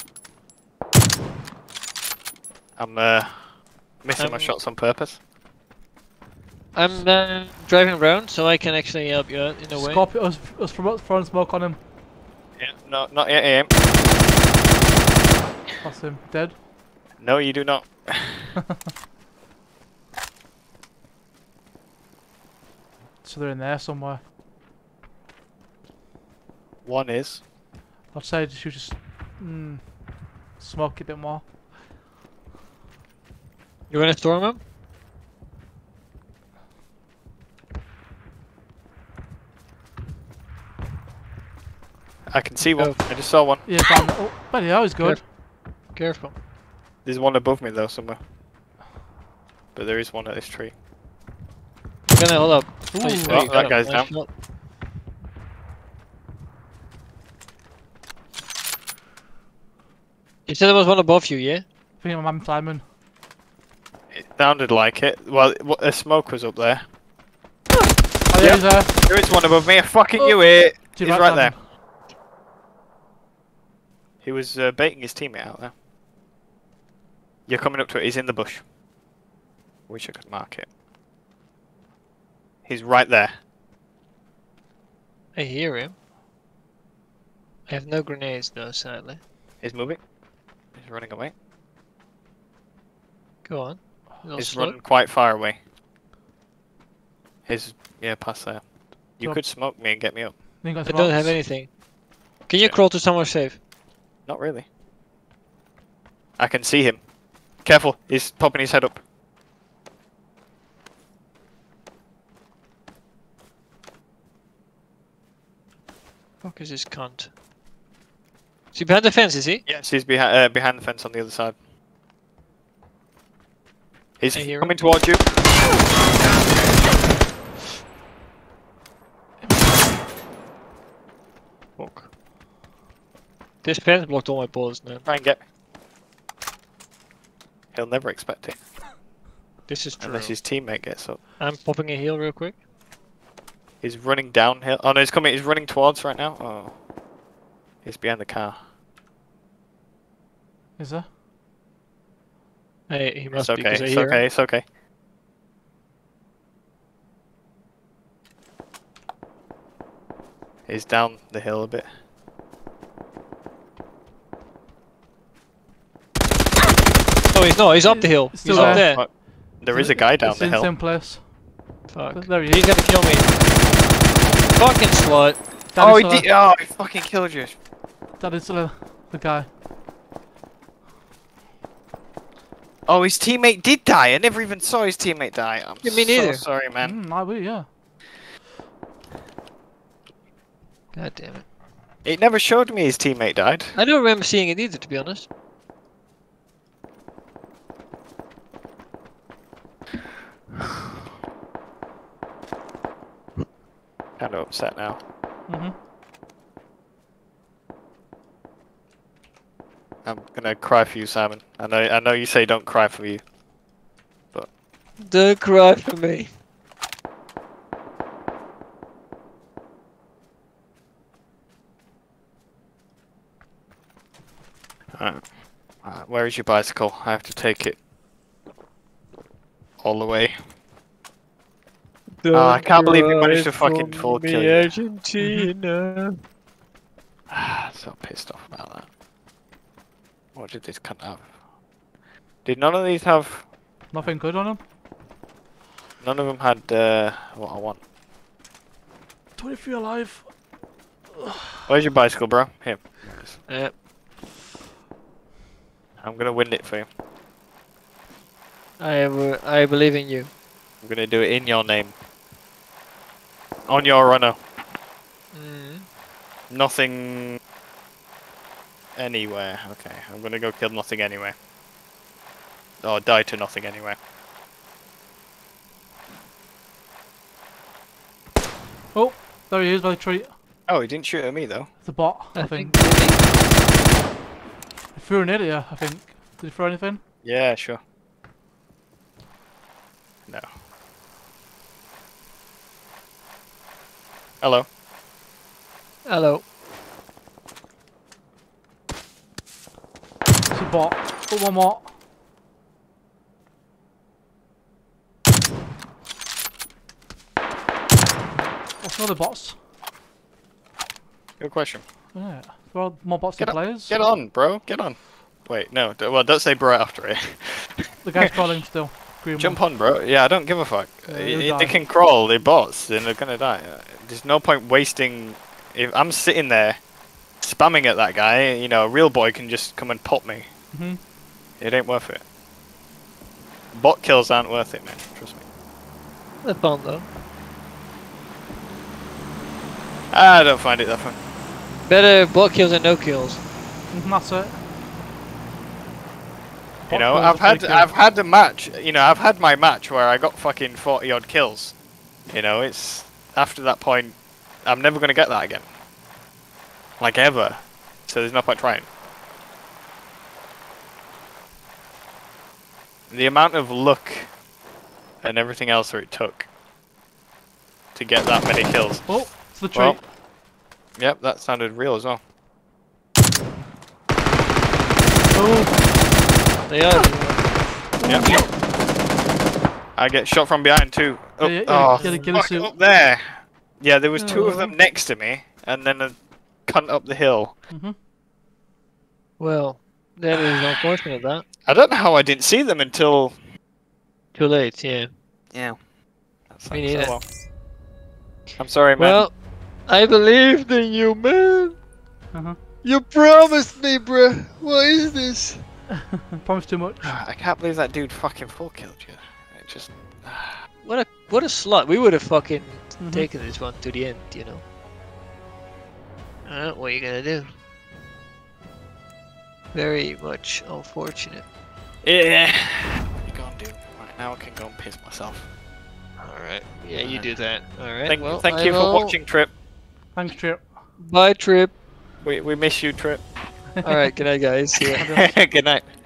Speaker 1: I'm uh missing my
Speaker 3: Um,
Speaker 1: shots on purpose.
Speaker 3: I'm uh, driving around, so I can actually help you out in a way.
Speaker 2: Scorpio us, us from throwing smoke on him.
Speaker 1: Yeah. No, not yet. Aim.
Speaker 2: That's him. Dead.
Speaker 1: No, you do not.
Speaker 2: So they're in there somewhere.
Speaker 1: One is.
Speaker 2: I'd say you should just mm, smoke it a bit more.
Speaker 3: You wanna storm him?
Speaker 1: I can see one.
Speaker 3: Oh.
Speaker 1: I just saw one.
Speaker 2: Yeah, down. Oh, bloody hell, he's good.
Speaker 3: Careful.
Speaker 1: There's one above me though somewhere. But there is one at this tree.
Speaker 3: I'm gonna hold up.
Speaker 2: Ooh.
Speaker 3: Oh, you-
Speaker 1: Oh,
Speaker 3: you got
Speaker 1: that
Speaker 3: him.
Speaker 1: guy's
Speaker 3: Nice
Speaker 1: down.
Speaker 3: shot. You said there was one above you, yeah?
Speaker 2: I think I'm Simon.
Speaker 1: It, Sounded like it. Well, what, a smoke was up there.
Speaker 2: Oh, yeah,
Speaker 1: Yep.
Speaker 2: he's there.
Speaker 1: There is one above me. Fucking
Speaker 2: Oh.
Speaker 1: you it.
Speaker 2: Too
Speaker 1: He's
Speaker 2: bad,
Speaker 1: right there.
Speaker 2: Simon.
Speaker 1: He was uh, baiting his teammate out there. You're coming up to it. He's in the bush. Wish I could mark it. He's right there.
Speaker 3: I hear him. I have no grenades though, sadly.
Speaker 1: He's moving. He's running away.
Speaker 3: Go on.
Speaker 1: He's
Speaker 3: slow.
Speaker 1: running quite far away. He's yeah, past there. You
Speaker 2: Drop.
Speaker 1: could smoke me and get me up.
Speaker 2: Then you got
Speaker 3: I
Speaker 2: some
Speaker 3: don't have
Speaker 2: rocks.
Speaker 3: anything. Can you
Speaker 1: Shit.
Speaker 3: crawl to somewhere safe?
Speaker 1: Not really. I can see him. Careful, he's popping his head up.
Speaker 3: Fuck is this cunt? Is he behind the fence, is he?
Speaker 1: Yes, he's behind uh, behind the fence on the other side. He's
Speaker 3: I hear
Speaker 1: coming
Speaker 3: him.
Speaker 1: towards you. Fuck.
Speaker 3: This fence blocked all my bullets, man.
Speaker 1: Try and get me. He'll never expect it.
Speaker 3: This is true.
Speaker 1: Unless his teammate gets up.
Speaker 3: I'm popping a heal real quick.
Speaker 1: He's running downhill. Oh no, he's coming. He's running towards right now. Oh, he's behind the car.
Speaker 2: Is there?
Speaker 3: Hey, he must
Speaker 1: It's
Speaker 3: be
Speaker 1: okay.
Speaker 3: because I
Speaker 1: It's
Speaker 3: hear
Speaker 1: okay.
Speaker 3: him.
Speaker 1: It's okay. He's down the hill a bit.
Speaker 3: No, he's not. He's up the hill.
Speaker 2: He's
Speaker 3: He's
Speaker 2: still
Speaker 3: up
Speaker 2: there.
Speaker 3: there.
Speaker 1: Fuck. There is a guy down
Speaker 2: It's
Speaker 1: the
Speaker 2: in
Speaker 1: hill.
Speaker 2: the same place.
Speaker 3: Fuck.
Speaker 2: There he
Speaker 3: He's
Speaker 2: is.
Speaker 3: gonna kill me. Fucking slut.
Speaker 2: That
Speaker 1: Oh,
Speaker 2: is
Speaker 1: he
Speaker 2: still
Speaker 1: did! Oh, he fucking killed you.
Speaker 2: a- That is still a- the guy.
Speaker 1: Oh, his teammate did die. I never even saw his teammate die. I'm
Speaker 3: Yeah, me
Speaker 1: so
Speaker 3: neither.
Speaker 1: sorry, man.
Speaker 2: Mm, I will, yeah.
Speaker 3: God damn it.
Speaker 1: It never showed me his teammate died.
Speaker 3: I don't remember seeing it either, to be honest.
Speaker 1: Kind of upset now.
Speaker 2: Mm-hmm.
Speaker 1: I'm gonna cry for you, Simon. I know. I know you say don't cry for you.
Speaker 3: Don't cry for me.
Speaker 1: Alright. Alright, where is your bicycle? I have to take it all the way.
Speaker 3: Don't
Speaker 1: Oh, I can't believe you managed to
Speaker 3: cry
Speaker 1: fucking
Speaker 3: for
Speaker 1: full
Speaker 3: me,
Speaker 1: kill you.
Speaker 3: Argentina.
Speaker 1: So pissed off about that. What did this cunt have? Did none of these have?
Speaker 2: Nothing good on him.
Speaker 1: None of them had uh, what I want.
Speaker 2: twenty-three alive.
Speaker 1: Where's your bicycle, bro? Here.
Speaker 3: Yeah.
Speaker 1: I'm gonna win it for you.
Speaker 3: I uh, I believe in you.
Speaker 1: I'm gonna do it in your name. On your runner.
Speaker 3: Mm.
Speaker 1: Nothing. Anywhere. Okay, I'm gonna go kill nothing anyway. Or die to nothing anyway.
Speaker 2: Oh, there he is by the tree.
Speaker 1: Oh, he didn't shoot at me though.
Speaker 2: It's a bot, I,
Speaker 3: I
Speaker 2: think.
Speaker 3: think really.
Speaker 2: He threw an idiot, I think. Did he throw anything?
Speaker 1: Yeah, sure. No. Hello.
Speaker 3: Hello.
Speaker 2: It's a bot. Oh, one more. What's another bots?
Speaker 1: Good question.
Speaker 2: Yeah. There are more bots
Speaker 1: Get
Speaker 2: than
Speaker 1: on,
Speaker 2: players.
Speaker 1: get on, bro. Get on. Wait, no. d- Well, don't say bro after it.
Speaker 2: The guy's crawling still. Green
Speaker 1: Jump
Speaker 2: one.
Speaker 1: on, bro. Yeah, I don't give a fuck.
Speaker 2: Yeah,
Speaker 1: Uh,
Speaker 2: you'll
Speaker 1: i-
Speaker 2: die.
Speaker 1: they can crawl. They're bots. Then they're gonna die. Uh, There's no point wasting. If I'm sitting there, spamming at that guy, you know, a real boy can just come and pop me.
Speaker 2: Mhm.
Speaker 1: It ain't worth it. Bot kills aren't worth it, man. Trust me.
Speaker 3: They're fun though.
Speaker 1: I don't find it that fun.
Speaker 3: Better bot kills than no kills.
Speaker 2: Mhm, that's it.
Speaker 1: You
Speaker 2: Bot
Speaker 1: know,
Speaker 2: kills
Speaker 1: I've
Speaker 2: are
Speaker 1: had
Speaker 2: pretty
Speaker 1: I've
Speaker 2: good.
Speaker 1: had a match. You know, I've had my match where I got fucking forty odd kills. You know, it's after that point, I'm never gonna get that again. Like ever. So there's no point trying. The amount of luck and everything else that it took to get that many kills.
Speaker 2: Oh, it's the tree.
Speaker 1: Well, yep, that sounded real as well.
Speaker 2: Oh,
Speaker 3: They are.
Speaker 1: Yep. I get shot from behind too. Oh,
Speaker 2: Yeah, yeah,
Speaker 1: oh
Speaker 2: get a- get a
Speaker 1: fuck,
Speaker 2: suit.
Speaker 1: up there. Yeah, there was two of
Speaker 2: Oh.
Speaker 1: them next to me, and then a cunt up the hill.
Speaker 2: mm-hmm.
Speaker 3: Well, that is unfortunate. That
Speaker 1: I don't know how I didn't see them until.
Speaker 3: too late. Yeah.
Speaker 1: Yeah. That's
Speaker 3: Me
Speaker 1: like, so
Speaker 3: neither.
Speaker 1: well. I'm sorry, man.
Speaker 3: Well, I believed in you, man.
Speaker 2: Uh-huh.
Speaker 3: You promised me, bruh. What is this?
Speaker 2: Promise too much.
Speaker 1: I can't believe that dude fucking full killed you. It just.
Speaker 3: What a what a slot. We would have fucking
Speaker 2: Mhm.
Speaker 3: taken this one to the end, you know. Uh, what are you gonna do? Very much unfortunate.
Speaker 1: Yeah. What are you gonna do? Right, now I can go and piss myself.
Speaker 3: Alright. Yeah, you do that. Alright.
Speaker 1: Thank,
Speaker 3: well,
Speaker 1: thank
Speaker 3: I
Speaker 1: you for
Speaker 3: will-
Speaker 1: watching, Trip.
Speaker 2: Thanks, Trip.
Speaker 3: Bye, Trip.
Speaker 1: We we miss you, Trip.
Speaker 3: Alright, good night, guys. See ya.
Speaker 1: Good night.